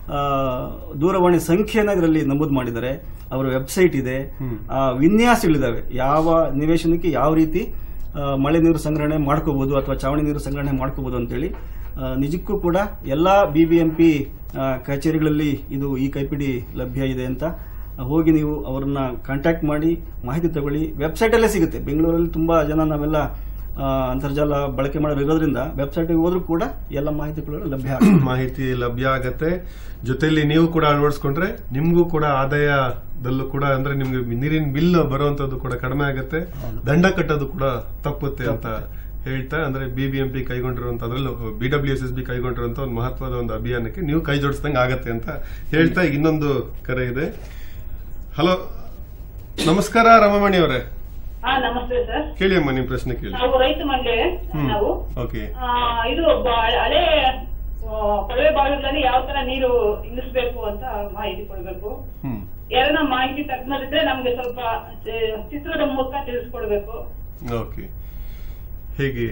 ದೂರವಾಣಿ ಸಂಖ್ಯೆನ ಇದರಲ್ಲಿ ನಮೂದು ಮಾಡಿದ್ದಾರೆ. ಅವರ ವೆಬ್ಸೈಟ್ ಇದೆ, ವಿನ್ಯಾಸಗಳಿದಾವೆ, ಯಾವ ನಿವೇಶನಕ್ಕೆ ಯಾವ ರೀತಿ ಮಳೆ ನೀರು ಸಂಗ್ರಹಣೆ ಮಾಡ್ಕೋಬಹುದು ಅಥವಾ ಚಾವಣಿ ನೀರು ಸಂಗ್ರಹಣೆ ಮಾಡ್ಕೋಬಹುದು ಅಂತೇಳಿ ನಿಜಕ್ಕೂ ಕೂಡ ಎಲ್ಲಾ BBMP ಕಚೇರಿಗಳಲ್ಲಿ ಈ ಕೈಪಿಡಿ ಲಭ್ಯ ಇದೆ ಅಂತ ಹೋಗಿ ನೀವು ಅವರನ್ನ ಕಾಂಟ್ಯಾಕ್ಟ್ ಮಾಡಿ ಮಾಹಿತಿ ತಗೊಳ್ಳಿ. ವೆಬ್ಸೈಟ್ ಅಲ್ಲೇ ಸಿಗುತ್ತೆ. ಬೆಂಗಳೂರಲ್ಲಿ ತುಂಬಾ ಜನ ನಾವೆಲ್ಲ ಅಂತರ್ಜಾಲ ಬಳಕೆ ಮಾಡೋದ್ರಿಂದ ವೆಬ್ಸೈಟ್ ಹೋದ್ರೂ ಕೂಡ ಎಲ್ಲ ಮಾಹಿತಿ ಲಭ್ಯ ಆಗತ್ತೆ. ಜೊತೆಯಲ್ಲಿ ನೀವು ಕೂಡ ಅಳವಡಿಸ್ಕೊಂಡ್ರೆ ನಿಮ್ಗೂ ಕೂಡ ಆದಾಯದಲ್ಲೂ ಕೂಡ ಅಂದ್ರೆ ನಿಮ್ಗೆ ನೀರಿನ ಬಿಲ್ ಬರುವಂತದ್ದು ಕೂಡ ಕಡಿಮೆ ಆಗತ್ತೆ, ದಂಡ ಕಟ್ಟೋದು ಕೂಡ ತಪ್ಪುತ್ತೆ ಅಂತ ಹೇಳ್ತಾ, ಅಂದ್ರೆ BBMP ಕೈಗೊಂಡಿರುವಂತ ಅದ್ರಲ್ಲೂ BWSSB ಕೈಗೊಂಡಿರುವಂತ ಒಂದು ಮಹತ್ವದ ಒಂದು ಅಭಿಯಾನಕ್ಕೆ ನೀವು ಕೈ ಜೋಡಿಸಿದಂಗೆ ಆಗತ್ತೆ ಅಂತ ಹೇಳ್ತಾ ಇನ್ನೊಂದು ಕರೆ ಇದೆ. ಹಲೋ, ನಮಸ್ಕಾರ ರಮಾಮಣಿ ಅವರೇ. ನಮಸ್ತೆ ಸರ್. ಕೇಳಿ ಅಮ್ಮ, ನಿಮ್ ಪ್ರಶ್ನೆ ಕೇಳಿ. ನಾವು ರೈತ ಮಹಿಳೆ. ನಾವು ಓಕೆ, ಇದು ಹಳೆ ಕೊಳವೆ ಬಾವಿಗಳಲ್ಲಿ ಯಾವ ತರ ನೀರು ಇಂಗಿಸ್ಬೇಕು ಅಂತ ಮಾಹಿತಿ ಕೊಡ್ಬೇಕು. ಯಾರನ್ನ ಮಾಹಿತಿ ತಜ್ಞರಿದ್ರೆ ನಮ್ಗೆ ಸ್ವಲ್ಪ ಚಿತ್ರದ ಮೂಲಕ ತಿಳಿಸ್ಕೊಡ್ಬೇಕು. ಓಕೆ, ಹೇಗೆ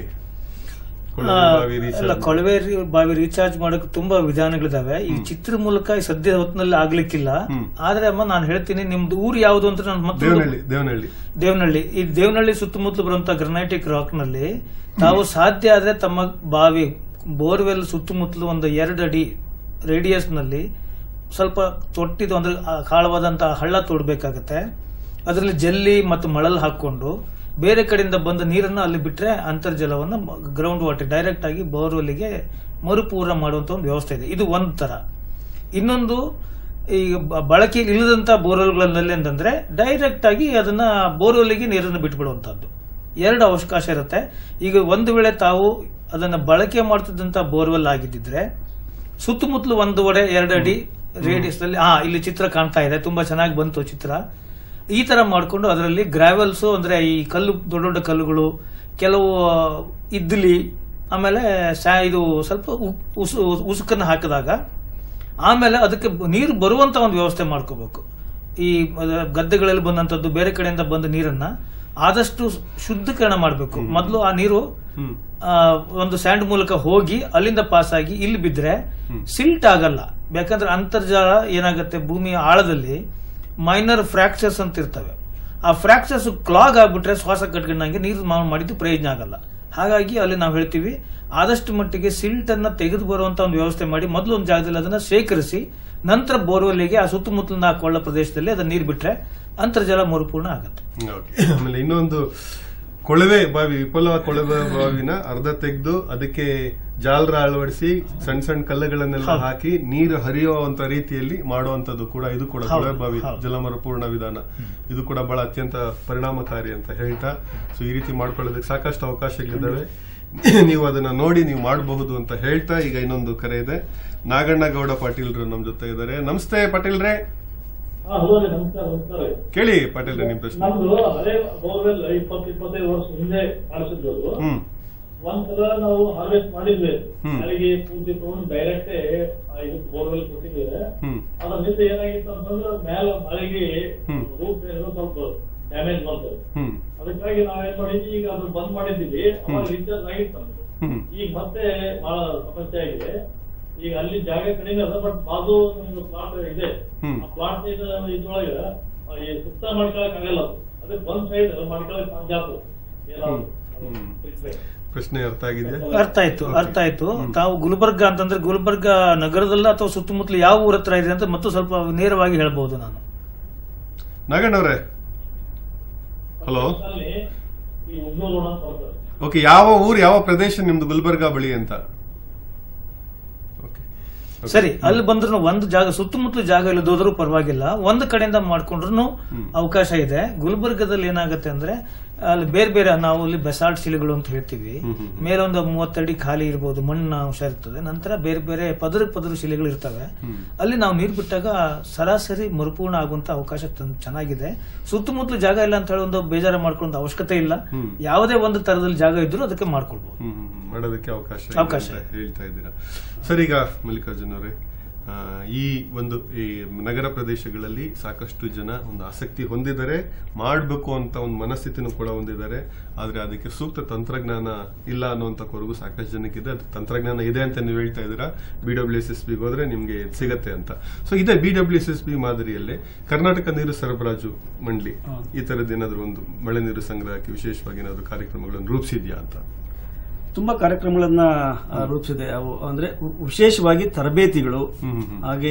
ಕೊಳವೆ ಬಾವಿ ರೀಚಾರ್ಜ್ ಮಾಡಕ್ಕೆ ತುಂಬಾ ವಿಧಾನಗಳಿದಾವೆ. ಈ ಚಿತ್ರ ಮೂಲಕ ಸದ್ಯ ಹೊತ್ತಿನಲ್ಲಿ ಆಗ್ಲಿಕ್ಕಿಲ್ಲ. ಆದ್ರೆ ಅಮ್ಮ ನಾನು ಹೇಳ್ತೀನಿ, ನಿಮ್ದು ಊರು ಯಾವ್ದು ಅಂತ ನಾನು ಮತ್ತೆ ದೇವನಹಳ್ಳಿ. ಈ ದೇವನಹಳ್ಳಿ ಸುತ್ತಮುತ್ತಲು ಬರುವಂತ ಗ್ರನೈಟಿಕ್ ರಾಕ್ ನಲ್ಲಿ ತಾವು ಸಾಧ್ಯ ಆದ್ರೆ ತಮ್ಮ ಬಾವಿ ಬೋರ್ವೆಲ್ ಸುತ್ತಮುತ್ತಲು ಒಂದು 2 ಅಡಿ ರೇಡಿಯಸ್ ನಲ್ಲಿ ಸ್ವಲ್ಪ ತೊಟ್ಟಿದ್ದು ಅಂದ್ರೆ ಕಾಳವಾದಂತಹ ಹಳ್ಳ ತೋಡ್ಬೇಕಾಗತ್ತೆ. ಅದರಲ್ಲಿ ಜಲ್ಲಿ ಮತ್ತು ಮಳಲ್ ಹಾಕೊಂಡು ಬೇರೆ ಕಡೆಯಿಂದ ಬಂದ ನೀರನ್ನು ಅಲ್ಲಿ ಬಿಟ್ರೆ ಅಂತರ್ಜಲವನ್ನು ಗ್ರೌಂಡ್ ವಾಟರ್ ಡೈರೆಕ್ಟ್ ಆಗಿ ಬೋರ್ವೆಲ್ಗೆ ಮರುಪೂರ್ಣ ಮಾಡುವಂತ ಒಂದು ವ್ಯವಸ್ಥೆ ಇದೆ. ಇದು ಒಂದು ತರ. ಇನ್ನೊಂದು, ಈ ಬಳಕೆಯಲ್ಲಿ ಇಲ್ಲದಂತ ಬೋರ್ವೆಲ್ಗಳಲ್ಲಿ ಅಂತಂದ್ರೆ ಡೈರೆಕ್ಟ್ ಆಗಿ ಅದನ್ನ ಬೋರ್ವೆಲ್ಗೆ ನೀರನ್ನು ಬಿಟ್ಬಿಡುವಂತದ್ದು 2 ಅವಕಾಶ ಇರುತ್ತೆ. ಈಗ ಒಂದು ವೇಳೆ ತಾವು ಅದನ್ನ ಬಳಕೆ ಮಾಡ್ತಿದ್ದಂತ ಬೋರ್ವೆಲ್ ಆಗಿದ್ದಿದ್ರೆ ಸುತ್ತಮುತ್ತಲು 1.5-2 ಅಡಿ ರೇಡಿಯಸ್ ನಲ್ಲಿ ಇಲ್ಲಿ ಚಿತ್ರ ಕಾಣ್ತಾ ಇದೆ, ತುಂಬಾ ಚೆನ್ನಾಗಿ ಬಂತು ಚಿತ್ರ. ಈ ತರ ಮಾಡಿಕೊಂಡು ಅದರಲ್ಲಿ ಗ್ರಾವೆಲ್ಸ್ ಅಂದ್ರೆ ಈ ಕಲ್ಲು, ದೊಡ್ಡ ದೊಡ್ಡ ಕಲ್ಲುಗಳು, ಕೆಲವು ಇದ್ಲಿ, ಆಮೇಲೆ ಇದು ಸ್ವಲ್ಪ ಉಸುಕನ್ನು ಹಾಕಿದಾಗ ಆಮೇಲೆ ಅದಕ್ಕೆ ನೀರು ಬರುವಂತ ಒಂದು ವ್ಯವಸ್ಥೆ ಮಾಡ್ಕೋಬೇಕು. ಈ ಗದ್ದೆಗಳಲ್ಲಿ ಬಂದಂತದ್ದು ಬೇರೆ ಕಡೆಯಿಂದ ಬಂದ ನೀರನ್ನ ಆದಷ್ಟು ಶುದ್ಧೀಕರಣ ಮಾಡಬೇಕು. ಮೊದಲು ಆ ನೀರು ಒಂದು ಸ್ಯಾಂಡ್ ಮೂಲಕ ಹೋಗಿ ಅಲ್ಲಿಂದ ಪಾಸ್ ಆಗಿ ಇಲ್ಲಿ ಬಿದ್ರೆ ಸಿಲ್ಟ್ ಆಗಲ್ಲ. ಯಾಕಂದ್ರೆ ಅಂತರ್ಜಲ ಏನಾಗುತ್ತೆ, ಭೂಮಿಯ ಆಳದಲ್ಲಿ ಮೈನರ್ ಫ್ರಾಕ್ಚರ್ಸ್ ಅಂತ ಇರ್ತವೆ. ಆ ಫ್ರಾಕ್ಚರ್ಸ್ ಕ್ಲಾಗ್ ಆಗ್ಬಿಟ್ರೆ ಶ್ವಾಸ ಕಟ್ಕೊಂಡಂಗೆ ನೀರು ಮಾಡಿದ್ದು ಪ್ರಯೋಜನ ಆಗಲ್ಲ. ಹಾಗಾಗಿ ಅಲ್ಲಿ ನಾವು ಹೇಳ್ತೀವಿ, ಆದಷ್ಟು ಮಟ್ಟಿಗೆ ಸಿಲ್ಟ್ ಅನ್ನ ತೆಗೆದು ಬರುವಂತ ಒಂದು ವ್ಯವಸ್ಥೆ ಮಾಡಿ ಮೊದಲು ಒಂದು ಜಾಗದಲ್ಲಿ ಅದನ್ನ ಶೇಖರಿಸಿ ನಂತರ ಬೋರ್ವೆಲ್ಗೆ ಆ ಸುತ್ತಮುತ್ತಲಿನ ಕೊಳ್ಳ ಪ್ರದೇಶದಲ್ಲಿ ಅದನ್ನ ನೀರು ಬಿಟ್ರೆ ಅಂತರ್ಜಲ ಮರುಪೂರ್ಣ ಆಗುತ್ತೆ. ಆಮೇಲೆ ಇನ್ನೊಂದು, ಕೊಳವೆ ಬಾವಿ, ವಿಫಲ ಕೊಳವೆ ಬಾವಿನ ಅರ್ಧ ತೆಗೆದು ಅದಕ್ಕೆ ಜಾಲರ ಅಳವಡಿಸಿ ಸಣ್ಣ ಸಣ್ಣ ಕಲ್ಲುಗಳನ್ನೆಲ್ಲ ಹಾಕಿ ನೀರು ಹರಿಯುವಂತ ರೀತಿಯಲ್ಲಿ ಮಾಡುವಂತದ್ದು ಕೂಡ ಇದು ಕೂಡ ಕೊಳವೆ ಬಾವಿ ಜಲಮರುಪೂರ್ಣ ವಿಧಾನ. ಇದು ಕೂಡ ಬಹಳ ಅತ್ಯಂತ ಪರಿಣಾಮಕಾರಿ ಅಂತ ಹೇಳ್ತಾ, ಸೊ ಈ ರೀತಿ ಮಾಡ್ಕೊಳ್ಳೋದಕ್ಕೆ ಸಾಕಷ್ಟು ಅವಕಾಶಗಳಿದ್ದಾವೆ. ನೀವು ಅದನ್ನ ನೋಡಿ ನೀವು ಮಾಡಬಹುದು ಅಂತ ಹೇಳ್ತಾ, ಈಗ ಇನ್ನೊಂದು ಕರೆ ಇದೆ. ನಾಗಣ್ಣಗೌಡ ಪಾಟೀಲ್ರು ನಮ್ ಜೊತೆ ಇದ್ದಾರೆ. ನಮಸ್ತೆ ಪಾಟೀಲ್ರೇ. ಕೇಳಿ ಪಾಟೀಲ್ ನಿಮ್ ಪ್ರಶ್ನೆ. ನಮ್ದು ಹಳೆ ಬೋರ್ವೆಲ್ 20-25 ವರ್ಷ ಹಿಂದೆ ಮಾಡಿಸಿದ್ದು. ಒಂದ್ಸಲ ನಾವು ಹಾರ್ವೆಸ್ಟ್ ಮಾಡಿದ್ವಿ, ಮಳೆಗೆ ಪೂರ್ತಿ ತಗೊಂಡು ಡೈರೆಕ್ಟ್ ಇದಕ್ಕೆ ಬೋರ್ವೆಲ್ ಕೊಟ್ಟಿದ್ದೇವೆ. ಅದ್ರ ಹಿಂದೆ ಏನಾಗಿತ್ತು ಅಂತಂದ್ರೆ ಮೇಲೆ ಮಳೆಗೆ ರೂಟ್ ಸ್ವಲ್ಪ ಡ್ಯಾಮೇಜ್ ಬಂತು. ಅದಕ್ಕಾಗಿ ನಾವೇನ್ ಮಾಡಿದ್ವಿ, ಈಗ ಅದ್ರ ಬಂದ್ ಮಾಡಿದ್ದೀವಿ. ಅವಾಗ ರೀಚಾರ್ಜ್ ಆಗಿತ್ತು ನಮ್ದು. ಈಗ ಮತ್ತೆ ಬಹಳ ಸಮಸ್ಯೆ ಆಗಿದೆ. ಈಗ ಅಲ್ಲಿ ಜಾಗ ಕಡಿಮೆ ಅದ, ಬಟ್ ಬಾಜು ನಮ್ದು ಪ್ಲಾಟ್ ಇದೆ. ಆ ಪ್ಲಾಟ್ ಇದ್ರೊಳಗ ಸುತ್ತ ಮಾಡ್ಕೊಳಕ್ ಆಗಲ್ಲ. ಅದಕ್ಕೆ ಒಂದ್ ಸೈಡ್ ಮಾಡ್ಕೊಳಕ್ ಸಾಧ್ಯ ಆಗ್ತದೆ. ಪ್ರಶ್ನೆ ಅರ್ಥ ಆಗಿದೆ? ಅರ್ಥ ಆಯ್ತು. ತಾವು ಗುಲ್ಬರ್ಗ ಅಂತಂದ್ರೆ ಗುಲ್ಬರ್ಗ ನಗರದಲ್ಲ ಅಥವಾ ಸುತ್ತಮುತ್ತಲು ಯಾವ ಊರ ಹತ್ರ ಇದೆ ಅಂತ ಮತ್ತು ಸ್ವಲ್ಪ ನೇರವಾಗಿ ಹೇಳ್ಬಹುದು ನಾನು. ನಾಗಣ್ಣವ್ರೆ, ಹಲೋ. ಓಕೆ, ಯಾವ ಊರು, ಯಾವ ಪ್ರದೇಶ ನಿಮ್ದು ಗುಲ್ಬರ್ಗ ಬಳಿ ಅಂತ? ಸರಿ, ಅಲ್ಲಿ ಬಂದ್ರು ಒಂದು ಜಾಗ, ಸುತ್ತಮುತ್ತಲು ಜಾಗ ಇಲ್ಲದೋದ್ರೂ ಪರವಾಗಿಲ್ಲ, ಒಂದು ಕಡೆಯಿಂದ ಮಾಡ್ಕೊಂಡ್ರು ಅವಕಾಶ ಇದೆ. ಗುಲ್ಬರ್ಗದಲ್ಲಿ ಏನಾಗುತ್ತೆ ಅಂದ್ರೆ ಅಲ್ಲಿ ಬೇರೆ ಬೇರೆ ನಾವು ಅಲ್ಲಿ ಬೆಸಾಲ್ಟ್ ಶಿಲೆಗಳು ಅಂತ ಹೇಳ್ತೀವಿ. ಮೇಲೊಂದು 30 ಅಡಿ ಖಾಲಿ ಇರಬಹುದು, ಮಣ್ಣು ಅಂಶ ಇರ್ತದೆ. ನಂತರ ಬೇರೆ ಬೇರೆ ಪದರು ಶಿಲೆಗಳು ಇರ್ತವೆ. ಅಲ್ಲಿ ನಾವು ನೀರು ಬಿಟ್ಟಾಗ ಸರಾಸರಿ ಮರುಪೂರ್ಣ ಆಗುವಂತ ಅವಕಾಶ ಚೆನ್ನಾಗಿದೆ. ಸುತ್ತಮುತ್ತಲು ಜಾಗ ಇಲ್ಲ ಅಂತ ಹೇಳಿ ಒಂದು ಬೇಜಾರ ಮಾಡ್ಕೊಳ್ಳೋ ಅವಶ್ಯಕತೆ ಇಲ್ಲ. ಯಾವುದೇ ಒಂದು ತರದಲ್ಲಿ ಜಾಗ ಇದ್ರೂ ಅದಕ್ಕೆ ಮಾಡ್ಕೊಳ್ಬಹುದು, ಮಾಡೋದಕ್ಕೆ ಅವಕಾಶ ಹೇಳ್ತಾ ಇದ್ದೀರಾ. ಸರಿ, ಈಗ ಮಲ್ಲಿಕಾರ್ಜುನ್ ಅವರೇ, ಈ ನಗರ ಪ್ರದೇಶಗಳಲ್ಲಿ ಸಾಕಷ್ಟು ಜನ ಒಂದು ಆಸಕ್ತಿ ಹೊಂದಿದ್ದಾರೆ, ಮಾಡಬೇಕು ಅಂತ ಒಂದು ಮನಸ್ಥಿತಿನೂ ಕೂಡ ಹೊಂದಿದ್ದಾರೆ. ಆದ್ರೆ ಅದಕ್ಕೆ ಸೂಕ್ತ ತಂತ್ರಜ್ಞಾನ ಇಲ್ಲ ಅನ್ನುವಂತ ಕೊರಗು ಸಾಕಷ್ಟು ಜನಕ್ಕಿದೆ. ಅದು ತಂತ್ರಜ್ಞಾನ ಇದೆ ಅಂತ ನೀವು ಹೇಳ್ತಾ ಇದ್ದೀರಾ. BWSSB ಹೋದ್ರೆ ನಿಮ್ಗೆ ಸಿಗತ್ತೆ ಅಂತ. ಸೊ ಇದೇ BWSSB ಮಾದರಿಯಲ್ಲೇ ಕರ್ನಾಟಕ ನೀರು ಸರಬರಾಜು ಮಂಡಳಿ ಈ ತರದ್ದು ಏನಾದ್ರು ಒಂದು ಮಳೆ ನೀರು ಸಂಗ್ರಹಕ್ಕೆ ವಿಶೇಷವಾಗಿ ಏನಾದ್ರು ಕಾರ್ಯಕ್ರಮಗಳನ್ನು ರೂಪಿಸಿದ್ಯಾ ಅಂತ? ತುಂಬಾ ಕಾರ್ಯಕ್ರಮಗಳನ್ನ ರೂಪಿಸಿದೆ. ಅವು ಅಂದ್ರೆ ವಿಶೇಷವಾಗಿ ತರಬೇತಿಗಳು, ಹಾಗೆ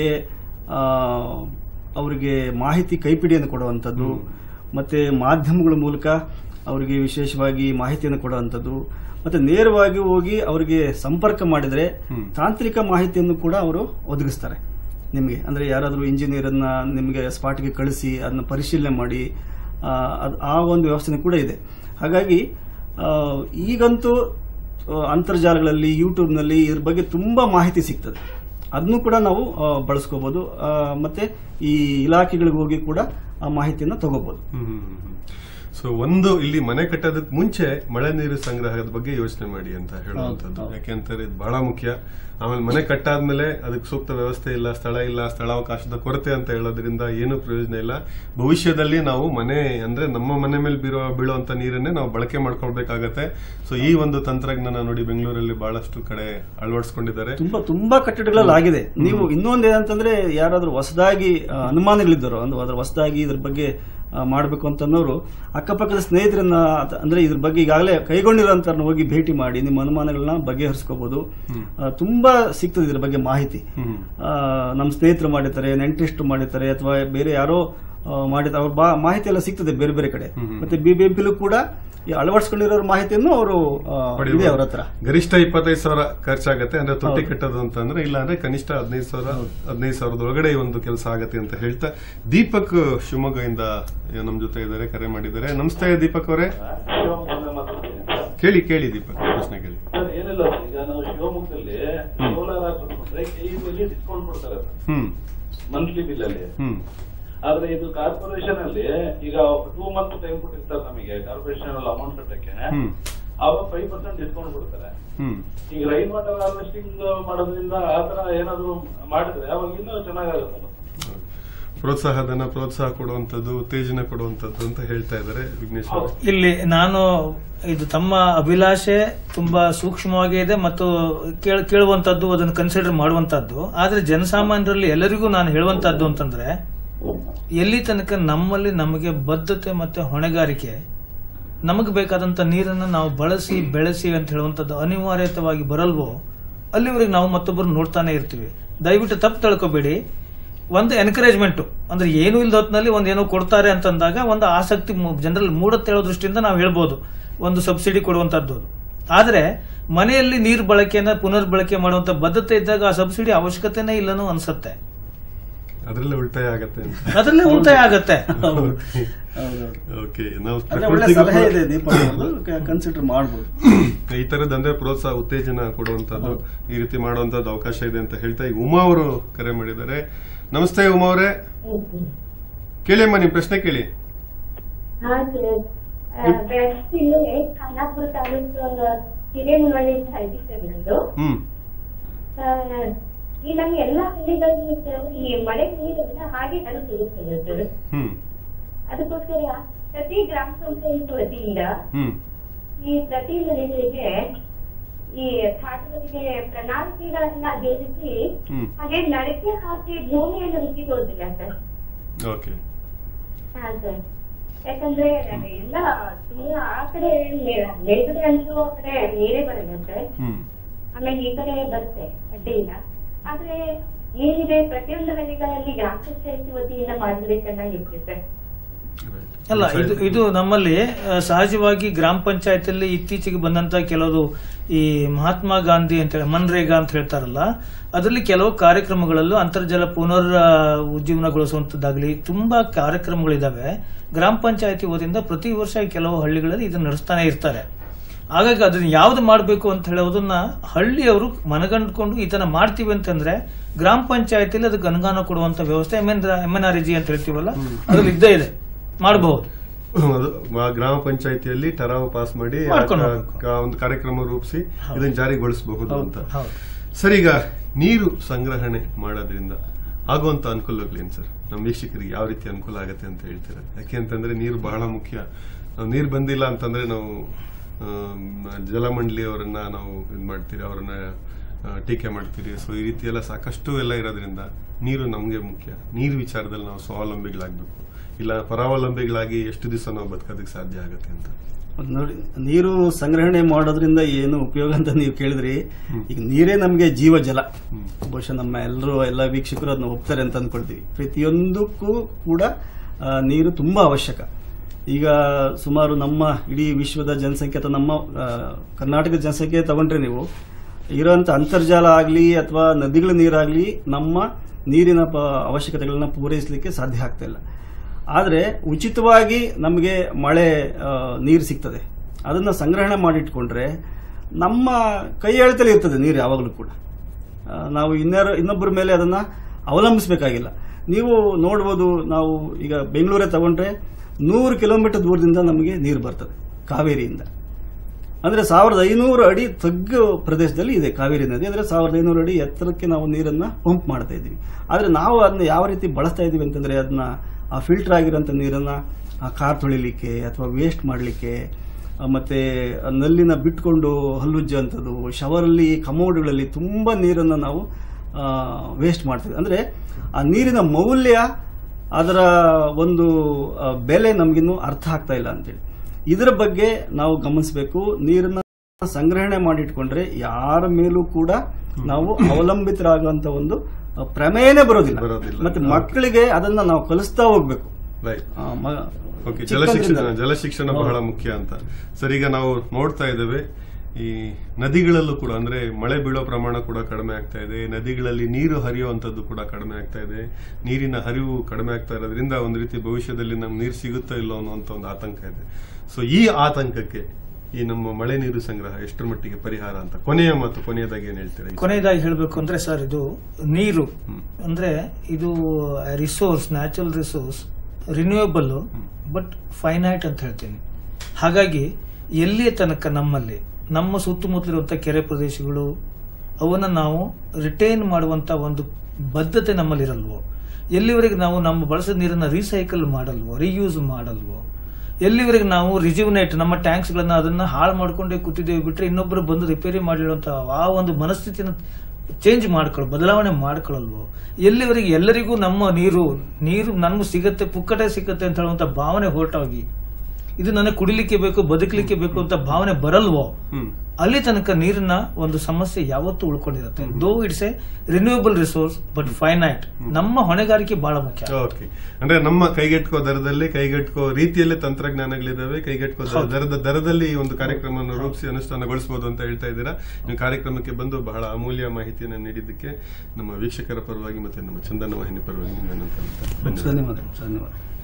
ಅವರಿಗೆ ಮಾಹಿತಿ ಕೈಪಿಡಿಯನ್ನು ಕೊಡುವಂಥದ್ದು, ಮತ್ತೆ ಮಾಧ್ಯಮಗಳ ಮೂಲಕ ಅವರಿಗೆ ವಿಶೇಷವಾಗಿ ಮಾಹಿತಿಯನ್ನು ಕೊಡುವಂಥದ್ದು, ಮತ್ತೆ ನೇರವಾಗಿ ಹೋಗಿ ಅವರಿಗೆ ಸಂಪರ್ಕ ಮಾಡಿದರೆ ತಾಂತ್ರಿಕ ಮಾಹಿತಿಯನ್ನು ಕೂಡ ಅವರು ಒದಗಿಸ್ತಾರೆ ನಿಮಗೆ. ಅಂದ್ರೆ ಯಾರಾದರೂ ಇಂಜಿನಿಯರ್ ಅನ್ನ ನಿಮಗೆ ಸ್ಪಾಟ್ಗೆ ಕಳಿಸಿ ಅದನ್ನ ಪರಿಶೀಲನೆ ಮಾಡಿ ಆ ಒಂದು ವ್ಯವಸ್ಥೆ ಕೂಡ ಇದೆ. ಹಾಗಾಗಿ ಈಗಂತೂ ಅಂತರ್ಜಾಲಗಳಲ್ಲಿ, ಯೂಟ್ಯೂಬ್ನಲ್ಲಿ ಇದ್ರ ಬಗ್ಗೆ ತುಂಬಾ ಮಾಹಿತಿ ಸಿಗ್ತದೆ. ಅದನ್ನು ಕೂಡ ನಾವು ಬಳಸ್ಕೋಬಹುದು. ಮತ್ತೆ ಈ ಇಲಾಖೆಗಳಿಗೆ ಹೋಗಿ ಕೂಡ ಆ ಮಾಹಿತಿಯನ್ನು ತಗೋಬಹುದು. ಸೊ ಒಂದು ಇಲ್ಲಿ ಮನೆ ಕಟ್ಟೋದಕ್ಕೆ ಮುಂಚೆ ಮಳೆ ನೀರು ಸಂಗ್ರಹದ ಬಗ್ಗೆ ಯೋಚನೆ ಮಾಡಿ ಅಂತ ಹೇಳುವಂಥದ್ದು. ಯಾಕೆಂತಾರೆ ಇದು ಬಹಳ ಮುಖ್ಯ. ಆಮೇಲೆ ಮನೆ ಕಟ್ಟಾದ್ಮೇಲೆ ಅದಕ್ಕೆ ಸೂಕ್ತ ವ್ಯವಸ್ಥೆ ಇಲ್ಲ, ಸ್ಥಳಾವಕಾಶದ ಕೊರತೆ ಅಂತ ಹೇಳೋದ್ರಿಂದ ಏನು ಪ್ರಯೋಜನ ಇಲ್ಲ. ಭವಿಷ್ಯದಲ್ಲಿ ನಾವು ಮನೆ ಅಂದ್ರೆ ನಮ್ಮ ಮನೆ ಮೇಲೆ ಬೀಳುವಂತ ನೀರನ್ನೇ ನಾವು ಬಳಕೆ ಮಾಡ್ಕೊಳ್ಬೇಕಾಗತ್ತೆ. ಸೊ ಈ ಒಂದು ತಂತ್ರಜ್ಞಾನ ನೋಡಿ ಬೆಂಗಳೂರಲ್ಲಿ ಬಹಳಷ್ಟು ಕಡೆ ಅಳವಡಿಸಿಕೊಂಡಿದ್ದಾರೆ. ತುಂಬಾ ಕಟ್ಟಡಗಳಲ್ಲಿ ಆಗಿದೆ. ನೀವು ಇನ್ನೊಂದು ಏನಂತಂದ್ರೆ ಯಾರಾದ್ರೂ ಹೊಸದಾಗಿ ಅನುಮಾನಗಳಿದ್ದಾರೋ, ಅದ್ರ ಹೊಸದಾಗಿ ಇದ್ರ ಬಗ್ಗೆ ಮಾಡಬೇಕು ಅಂತನ್ನೋರು ಅಕ್ಕಪಕ್ಕದ ಸ್ನೇಹಿತರನ್ನ, ಅಂದ್ರೆ ಇದ್ರ ಬಗ್ಗೆ ಈಗಾಗಲೇ ಕೈಗೊಂಡಿರೋಂತ ಹೋಗಿ ಭೇಟಿ ಮಾಡಿ ನಿಮ್ಮ ಅನುಮಾನಗಳನ್ನ ಬಗೆಹರಿಸ್ಕೋಬಹುದು. ತುಂಬಾ ಸಿಗ್ತದೆ ಇದ್ರ ಬಗ್ಗೆ ಮಾಹಿತಿ. ನಮ್ಮ ಸ್ನೇಹಿತರು ಮಾಡಿರ್ತಾರೆ, ನೆಂಟರಿಷ್ಟು ಮಾಡಿರ್ತಾರೆ, ಅಥವಾ ಬೇರೆ ಯಾರೋ ಮಾಡಿದ ಅವ್ರ ಮಾಹಿತಿ ಎಲ್ಲ ಸಿಗ್ತದೆ ಬೇರೆ ಬೇರೆ ಕಡೆ. ಮತ್ತೆ BBMPಲೂ ಕೂಡ ಅಳವಡಿಸ್ಕೊಂಡಿರೋ ಮಾಹಿತಿಯನ್ನು ಅವರು ಅವ್ರ ಹತ್ರ. ಗರಿಷ್ಠ 25,000 ಖರ್ಚಾಗತ್ತೆ ಅಂದ್ರೆ ತೊಟ್ಟಿ ಕಟ್ಟೋದು ಅಂತಂದ್ರೆ, ಇಲ್ಲ ಅಂದ್ರೆ ಕನಿಷ್ಠ 15,000 ಒಳಗಡೆ ಈ ಒಂದು ಕೆಲಸ ಆಗತ್ತೆ ಅಂತ ಹೇಳ್ತಾ ದೀಪಕ್ ಶಿವಮೊಗ್ಗದಿಂದ ನಮ್ ಜೊತೆ ಇದ್ದಾರೆ, ಕರೆ ಮಾಡಿದ್ದಾರೆ. ನಮಸ್ತೆ ದೀಪಕ್ ಅವರೇ. ಕೇಳಿ ದೀಪಕ್ ಪ್ರಶ್ನೆ ಕೇಳಿ. ಏನಿಲ್ಲ, ಈಗ ನಾವು ಶಿವಮೊಗ್ಗದಲ್ಲಿ ಸೋಲಾರ್ ಹಾಕಿದ್ರೆ ಕೈಯಲ್ಲಿ ಡಿಸ್ಕೌಂಟ್ ಕೊಡ್ತಾರೆ ಮಂತ್ಲಿ ಬಿಲ್ ಅಲ್ಲಿ. ಆದ್ರೆ ಇದು ಕಾರ್ಪೊರೇಷನ್ ಅಲ್ಲಿ ಈಗ 2 ಮಂತ್ ಟೈಮ್ ಕೊಟ್ಟಿರ್ತಾರೆ ನಮಗೆ ಕಾರ್ಪೊರೇಷನ್ ಅಲ್ಲಿ ಅಮೌಂಟ್ ಕಟ್ಟಕ್ಕೆ. ಅವಾಗ 5% ಡಿಸ್ಕೌಂಟ್ ಕೊಡ್ತಾರೆ. ಈಗ ರೈನ್ ವಾಟರ್ ಹಾರ್ವೆಸ್ಟಿಂಗ್ ಮಾಡೋದ್ರಿಂದ ಆತರ ಏನಾದ್ರು ಮಾಡಿದ್ರೆ ಅವಾಗ ಇನ್ನೂ ಚೆನ್ನಾಗಾಗುತ್ತೆ. ಪ್ರೋತ್ಸಾಹ ಕೊಡುವಂತದ್ದು, ಉತ್ತೇಜನ ಕೊಡುವಂತದ್ದು ಅಂತ ಹೇಳ್ತಾ ಇದ್ದಾರೆ ವಿಘ್ನೇಶ್. ಇಲ್ಲಿ ನಾನು ಇದು ತಮ್ಮ ಅಭಿಲಾಷೆ ತುಂಬಾ ಸೂಕ್ಷ್ಮವಾಗಿ ಇದೆ ಮತ್ತು ಕೇಳುವಂತದ್ದು, ಅದನ್ನು ಕನ್ಸಿಡರ್ ಮಾಡುವಂತದ್ದು. ಆದ್ರೆ ಜನಸಾಮಾನ್ಯರಲ್ಲಿ ಎಲ್ಲರಿಗೂ ನಾನು ಹೇಳುವಂತದ್ದು ಅಂತಂದ್ರೆ, ಎಲ್ಲಿ ತನಕ ನಮ್ಮಲ್ಲಿ ನಮಗೆ ಬದ್ಧತೆ ಮತ್ತೆ ಹೊಣೆಗಾರಿಕೆ, ನಮಗೆ ಬೇಕಾದಂತ ನೀರನ್ನು ನಾವು ಬಳಸಿ ಬೆಳೆಸಿ ಅಂತ ಹೇಳುವಂತದ್ದು ಅನಿವಾರ್ಯತವಾಗಿ ಬರಲ್ವೋ ಅಲ್ಲಿವರೆಗೆ ನಾವು ಮತ್ತೊಬ್ಬರು ನೋಡ್ತಾನೆ ಇರ್ತೀವಿ. ದಯವಿಟ್ಟು ತಪ್ಪು ತಿಳ್ಕೊಬೇಡಿ. ಒಂದು ಎನ್ಕರೇಜ್ಮೆಂಟ್ ಅಂದ್ರೆ ಏನು ಇಲ್ಲದ ಹೊತ್ತಿನಲ್ಲಿ ಒಂದೇನೋ ಕೊಡ್ತಾರೆ ಅಂತಂದಾಗ ಒಂದು ಆಸಕ್ತಿ ಜನರಲ್ಲಿ ಮೂಡುತ್ತೆ ಹೇಳೋ ದೃಷ್ಟಿಯಿಂದ ನಾವು ಹೇಳ್ಬೋದು, ಒಂದು ಸಬ್ಸಿಡಿ ಕೊಡುವಂತದ್ದು. ಆದ್ರೆ ಮನೆಯಲ್ಲಿ ನೀರು ಬಳಕೆಯನ್ನ ಪುನರ್ ಬಳಕೆ ಮಾಡುವಂತ ಬದ್ಧತೆ ಇದ್ದಾಗ ಆ ಸಬ್ಸಿಡಿ ಅವಶ್ಯಕತೆನೇ ಇಲ್ಲನೂ ಅನ್ಸುತ್ತೆ. ಅದರಲ್ಲೇ ಉಳಿತಾಯ ಆಗತ್ತೆ. ಕನ್ಸಿಡರ್ ಮಾಡಬಹುದು. ಈ ತರದ ಅಂದ್ರೆ ಪ್ರೋತ್ಸಾಹ, ಉತ್ತೇಜನ ಕೊಡುವಂತದ್ದು, ಈ ರೀತಿ ಮಾಡುವಂತದ್ದು ಅವಕಾಶ ಇದೆ ಅಂತ ಹೇಳ್ತಾ ಈಗ ಉಮಾ ಅವರು ಕರೆ ಮಾಡಿದ್ದಾರೆ. ನಮಸ್ತೆ ಉಮಾ ಅವರೇ, ಕೇಳಿಯಮ್ಮ ನಿಮ್ ಪ್ರಶ್ನೆ ಕೇಳಿ. ಖಾನಾಪುರ ತಾಲೂಕು ಹಿರೇಮುನಹಳ್ಳಿ ಈ ನಮ್ಮ ಎಲ್ಲಾ ಹಳ್ಳಿಗಳಲ್ಲಿ ಈ ಮಳೆ ನೀರೆಲ್ಲ ಹಾಗೆ ಹರಿಸಿರುತ್ತದೆ. ಅದಕ್ಕೋಸ್ಕರ ಪ್ರತಿ ಗ್ರಾಮ ಪಂಚಾಯತ್ ವತಿಯಿಂದ ಈ ಪ್ರತಿ ಮನೆಗಳಿಗೆ ಈ ಥಾಟಗಳಿಗೆ ಪ್ರಣಾಳಿಕೆಗಳನ್ನ ಬೇರಿಸಿ ಹಾಗೆ ನಡಕೆ ಹಾಕಿ ಭೂಮಿಯನ್ನು ರುಚಿಗೋದಿಲ್ಲ ಸರ್. ಹಾ ಸರ್, ಯಾಕಂದ್ರೆ ಎಲ್ಲ ತುಂಬಾ ಆ ಕಡೆ ಮೇಲ್ಗಡೆ ಅಂತೂ ಆ ಕಡೆ ನೀರೇ ಬರಲ್ಲ ಸರ್. ಆಮೇಲೆ ಈ ಕಡೆ ಬರುತ್ತೆ, ಅಡ್ಡಿ ಇಲ್ಲ. ಆದ್ರೆ ಏನಿದೆ ಪ್ರತಿಯೊಂದು ಹಳ್ಳಿಗಳಲ್ಲಿ ಗ್ರಾಮ ಪಂಚಾಯತಿ ವತಿಯಿಂದ ಮಾಡಿದ್ರೆ ಚೆನ್ನಾಗಿರುತ್ತೆ ಸರ್. ಅಲ್ಲ, ಇದು ನಮ್ಮಲ್ಲಿ ಸಹಜವಾಗಿ ಗ್ರಾಮ ಪಂಚಾಯತಿಯಲ್ಲಿ ಇತ್ತೀಚೆಗೆ ಬಂದಂತ ಕೆಲವು ಈ ಮಹಾತ್ಮ ಗಾಂಧಿ ಅಂತ ಹೇಳಿ ಮನ್ರೇಗಾ ಅಂತ ಹೇಳ್ತಾರಲ್ಲ, ಅದರಲ್ಲಿ ಕೆಲವು ಕಾರ್ಯಕ್ರಮಗಳಲ್ಲೂ ಅಂತರ್ಜಲ ಪುನರ್ ಉಜ್ಜೀವನಗೊಳಿಸುವಂತದ್ದಾಗಲಿ ತುಂಬಾ ಕಾರ್ಯಕ್ರಮಗಳಿದಾವೆ. ಗ್ರಾಮ ಪಂಚಾಯತಿ ವತಿಯಿಂದ ಪ್ರತಿ ವರ್ಷ ಕೆಲವು ಹಳ್ಳಿಗಳಲ್ಲಿ ಇದನ್ನ ನಡೆಸ್ತಾನೆ ಇರ್ತಾರೆ. ಹಾಗಾಗಿ ಅದನ್ನ ಯಾವ್ದು ಮಾಡಬೇಕು ಅಂತ ಹೇಳೋದನ್ನ ಹಳ್ಳಿಯವರು ಮನಗಂಡ್ಕೊಂಡು ಇದನ್ನ ಮಾಡ್ತೀವಿ ಅಂತಂದ್ರೆ ಗ್ರಾಮ ಪಂಚಾಯತಿಯಲ್ಲಿ ಅದಕ್ಕೆ ಅನುದಾನ ಕೊಡುವಂತ ವ್ಯವಸ್ಥೆ MNREG ಅಂತ ಹೇಳ್ತೀವಲ್ಲ, ಅದ್ರಲ್ಲಿ ಇದ್ದೇ ಇದೆ, ಮಾಡಬಹುದು. ಗ್ರಾಮ ಪಂಚಾಯತಿಯಲ್ಲಿ ಠರಾವು ಪಾಸ್ ಮಾಡಿ ಒಂದು ಕಾರ್ಯಕ್ರಮ ರೂಪಿಸಿ ಇದನ್ನು ಜಾರಿಗೊಳಿಸಬಹುದು ಅಂತ. ಸರ್, ಈಗ ನೀರು ಸಂಗ್ರಹಣೆ ಮಾಡೋದ್ರಿಂದ ಆಗುವಂತ ಅನುಕೂಲಗಳೇನು ಸರ್? ನಮ್ಮ ವೀಕ್ಷಕರಿಗೆ ಯಾವ ರೀತಿ ಅನುಕೂಲ ಆಗುತ್ತೆ ಅಂತ ಹೇಳ್ತೀರಾ? ಯಾಕೆ ಅಂತಂದ್ರೆ ನೀರು ಬಹಳ ಮುಖ್ಯ. ನೀರು ಬಂದಿಲ್ಲ ಅಂತಂದ್ರೆ ನಾವು ಜಲಮಂಡಳಿ ಅವರನ್ನ ನಾವು ಇದು ಮಾಡ್ತೀರಿ, ಅವರನ್ನ ಟೀಕೆ ಮಾಡ್ತೀರಿ. ಸೊ ಈ ರೀತಿ ಎಲ್ಲ ಸಾಕಷ್ಟು ಎಲ್ಲ ಇರೋದ್ರಿಂದ ನೀರು ನಮಗೆ ಮುಖ್ಯ. ನೀರು ವಿಚಾರದಲ್ಲಿ ನಾವು ಸ್ವಾವಲಂಬಿಗಳಾಗಬೇಕು. ಇಲ್ಲ ಪರಾವಲಂಬಿಗಳಾಗಿ ಎಷ್ಟು ದಿವಸ ನಾವು ಬದುಕೋದಕ್ಕೆ ಸಾಧ್ಯ ಆಗುತ್ತೆ ಅಂತ? ನೋಡಿ, ನೀರು ಸಂಗ್ರಹಣೆ ಮಾಡೋದ್ರಿಂದ ಏನು ಉಪಯೋಗ ಅಂತ ನೀವು ಕೇಳಿದ್ರಿ. ಈಗ ನೀರೇ ನಮಗೆ ಜೀವ ಜಲ. ಬಹುಶಃ ನಮ್ಮ ಎಲ್ಲ ವೀಕ್ಷಕರು ಅದನ್ನ ಒಪ್ತಾರೆ ಅಂತ ಅಂದ್ಕೊಳ್ತೀವಿ. ಪ್ರತಿಯೊಂದಕ್ಕೂ ಕೂಡ ನೀರು ತುಂಬಾ ಅವಶ್ಯಕ. ಈಗ ಸುಮಾರು ನಮ್ಮ ಇಡೀ ವಿಶ್ವದ ಜನಸಂಖ್ಯೆ ಅಥವಾ ನಮ್ಮ ಕರ್ನಾಟಕದ ಜನಸಂಖ್ಯೆ ತಗೊಂಡ್ರೆ ನೀವು ಇರೋಂಥ ಅಂತರ್ಜಾಲ ಆಗಲಿ ಅಥವಾ ನದಿಗಳ ನೀರಾಗಲಿ ನಮ್ಮ ನೀರಿನ ಅವಶ್ಯಕತೆಗಳನ್ನ ಪೂರೈಸಲಿಕ್ಕೆ ಸಾಧ್ಯ ಆಗ್ತಾ ಇಲ್ಲ. ಆದರೆ ಉಚಿತವಾಗಿ ನಮಗೆ ಮಳೆ ನೀರು ಸಿಗ್ತದೆ. ಅದನ್ನು ಸಂಗ್ರಹಣೆ ಮಾಡಿಟ್ಕೊಂಡ್ರೆ ನಮ್ಮ ಕೈ ಎಳೆತಲ್ಲಿ ಇರ್ತದೆ ನೀರು ಯಾವಾಗಲೂ ಕೂಡ. ನಾವು ಇನ್ನೊಬ್ಬರ ಮೇಲೆ ಅದನ್ನು ಅವಲಂಬಿಸಬೇಕಾಗಿಲ್ಲ. ನೀವು ನೋಡ್ಬೋದು, ನಾವು ಈಗ ಬೆಂಗಳೂರೇ ತಗೊಂಡ್ರೆ 100 ಕಿಲೋಮೀಟರ್ ದೂರದಿಂದ ನಮಗೆ ನೀರು ಬರ್ತದೆ ಕಾವೇರಿಯಿಂದ. ಅಂದರೆ 1500 ಅಡಿ ತಗ್ಗು ಪ್ರದೇಶದಲ್ಲಿ ಇದೆ ಕಾವೇರಿ ನದಿ. ಅಂದರೆ 1500 ಅಡಿ ಎತ್ತರಕ್ಕೆ ನಾವು ನೀರನ್ನು ಪಂಪ್ ಮಾಡ್ತಾ ಇದ್ದೀವಿ. ಆದರೆ ನಾವು ಅದನ್ನ ಯಾವ ರೀತಿ ಬಳಸ್ತಾ ಇದ್ದೀವಿ ಅಂತಂದರೆ ಅದನ್ನ ಆ ಫಿಲ್ಟರ್ ಆಗಿರೋಂಥ ನೀರನ್ನು ಕಾರ್ ತೊಳಿಲಿಕ್ಕೆ ಅಥವಾ ವೇಸ್ಟ್ ಮಾಡಲಿಕ್ಕೆ, ಮತ್ತು ನಲ್ಲಿನ ಬಿಟ್ಕೊಂಡು ಹಲ್ಲುಜ್ಜುವಂಥದ್ದು, ಶವರಲ್ಲಿ ಕಮೋಡ್ಗಳಲ್ಲಿ ತುಂಬ ನೀರನ್ನು ನಾವು ವೇಸ್ಟ್ ಮಾಡ್ತೀವಿ. ಅಂದರೆ ಆ ನೀರಿನ ಮೌಲ್ಯ, ಅದರ ಒಂದು ಬೆಲೆ ನಮಗಿನ್ನೂ ಅರ್ಥ ಆಗ್ತಾ ಇಲ್ಲ ಅಂತೇಳಿ. ಇದರ ಬಗ್ಗೆ ನಾವು ಗಮನಿಸಬೇಕು. ನೀರನ್ನ ಸಂಗ್ರಹಣೆ ಮಾಡಿಟ್ಕೊಂಡ್ರೆ ಯಾರ ಮೇಲೂ ಕೂಡ ನಾವು ಅವಲಂಬಿತರಾಗುವಂತ ಒಂದು ಪ್ರಮೇಯನೇ ಬರೋದಿಲ್ಲ. ಮತ್ತೆ ಮಕ್ಕಳಿಗೆ ಅದನ್ನ ನಾವು ಕಲಿಸ್ತಾ ಹೋಗ್ಬೇಕು. ಜಲಶಿಕ್ಷಣ ಬಹಳ ಮುಖ್ಯ ಅಂತ. ಸರ್, ಈಗ ನಾವು ನೋಡ್ತಾ ಇದ್ದೇವೆ ಈ ನದಿಗಳಲ್ಲೂ ಕೂಡ ಅಂದ್ರೆ ಮಳೆ ಬೀಳೋ ಪ್ರಮಾಣ ಕೂಡ ಕಡಿಮೆ ಆಗ್ತಾ ಇದೆ. ನದಿಗಳಲ್ಲಿ ನೀರು ಹರಿಯುವಂತದ್ದು ಕೂಡ ಕಡಿಮೆ ಆಗ್ತಾ ಇದೆ. ನೀರಿನ ಹರಿವು ಕಡಿಮೆ ಆಗ್ತಾ ಇರೋದ್ರಿಂದ ಒಂದು ರೀತಿ ಭವಿಷ್ಯದಲ್ಲಿ ನಮ್ಗೆ ನೀರು ಸಿಗುತ್ತೋ ಇಲ್ಲೋ ಅನ್ನುವಂತ ಒಂದು ಆತಂಕ ಇದೆ. ಸೊ ಈ ಆತಂಕಕ್ಕೆ ಈ ನಮ್ಮ ಮಳೆ ನೀರು ಸಂಗ್ರಹ ಎಷ್ಟರ ಮಟ್ಟಿಗೆ ಪರಿಹಾರ ಅಂತ ಕೊನೆಯದಾಗಿ ಏನ್ ಹೇಳ್ತೀರಾ? ಕೊನೆಯದಾಗಿ ಹೇಳಬೇಕು ಅಂದ್ರೆ ಸರ್, ಇದು ನೀರು ಅಂದ್ರೆ ಇದು resource, natural resource, renewable but finite ಅಂತ ಹೇಳ್ತೀನಿ. ಹಾಗಾಗಿ ಎಲ್ಲಿಯ ತನಕ ನಮ್ಮಲ್ಲಿ ನಮ್ಮ ಸುತ್ತಮುತ್ತಲಿರುವಂಥ ಕೆರೆ ಪ್ರದೇಶಗಳು ಅವನ್ನ ನಾವು ರಿಟೈನ್ ಮಾಡುವಂತ ಒಂದು ಬದ್ಧತೆ ನಮ್ಮಲ್ಲಿರಲ್ವೋ, ಎಲ್ಲಿವರೆಗೆ ನಾವು ನಮ್ಮ ಬಳಸಿದ ನೀರನ್ನ ರೀಸೈಕಲ್ ಮಾಡಲ್ವೋ, ರೀಯೂಸ್ ಮಾಡಲ್ವೋ, ಎಲ್ಲಿವರೆಗೆ ನಾವು ರಿಜ್ಯುನೇಟ್ ನಮ್ಮ ಟ್ಯಾಂಕ್ಸ್ ಗಳನ್ನ ಅದನ್ನ ಹಾಳು ಮಾಡ್ಕೊಂಡೇ ಕೂತಿದ್ದೇವೆ ಬಿಟ್ರೆ ಇನ್ನೊಬ್ಬರು ಬಂದು ರಿಪೇರಿ ಮಾಡಿರುವಂತ ಆ ಒಂದು ಮನಸ್ಥಿತಿನ ಚೇಂಜ್ ಬದಲಾವಣೆ ಮಾಡ್ಕೊಳ್ಳಲ್ವೋ, ಎಲ್ಲಿವರೆಗೆ ಎಲ್ಲರಿಗೂ ನಮ್ಮ ನೀರು ನನ್ಗೂ ಸಿಗತ್ತೆ, ಪುಕ್ಕಟೆ ಸಿಗತ್ತೆ ಅಂತ ಹೇಳುವಂತ ಭಾವನೆ ಹೊರಟೋಗಿ ಇದು ನನಗೆ ಕುಡಿಲಿಕ್ಕೆ ಬೇಕು, ಬದುಕಲಿಕ್ಕೆ ಬೇಕು ಅಂತ ಭಾವನೆ ಬರಲ್ವೋ, ಅಲ್ಲಿ ತನಕ ನೀರಿನ ಒಂದು ಸಮಸ್ಯೆ ಯಾವತ್ತೂ ಉಳ್ಕೊಂಡಿರುತ್ತೆ. Though it's a renewable resource but finite. ನಮ್ಮ ಹೊಣೆಗಾರಿಕೆ ಬಹಳ ಮುಖ್ಯ. ಅಂದ್ರೆ ನಮ್ಮ ಕೈಗೆಟ್ಕೋ ದರದಲ್ಲಿ, ಕೈಗೆಟ್ಕೋ ರೀತಿಯಲ್ಲೇ ತಂತ್ರಜ್ಞಾನಗಳಿದಾವೆ, ಕೈಗೆಟ್ಕೋ ದರದಲ್ಲಿ ಈ ಒಂದು ಕಾರ್ಯಕ್ರಮವನ್ನು ರೂಪಿಸಿ ಅನುಷ್ಠಾನಗೊಳಿಸಬಹುದು ಅಂತ ಹೇಳ್ತಾ ಇದ್ದೀರಾ. ನೀವು ಕಾರ್ಯಕ್ರಮಕ್ಕೆ ಬಂದು ಬಹಳ ಅಮೂಲ್ಯ ಮಾಹಿತಿಯನ್ನು ನೀಡಿದ್ದಕ್ಕೆ ನಮ್ಮ ವೀಕ್ಷಕರ ಪರವಾಗಿ ಮತ್ತೆ ನಮ್ಮ ಚಂದನ ವಾಹಿನಿ ಪರವಾಗಿ ಧನ್ಯವಾದ.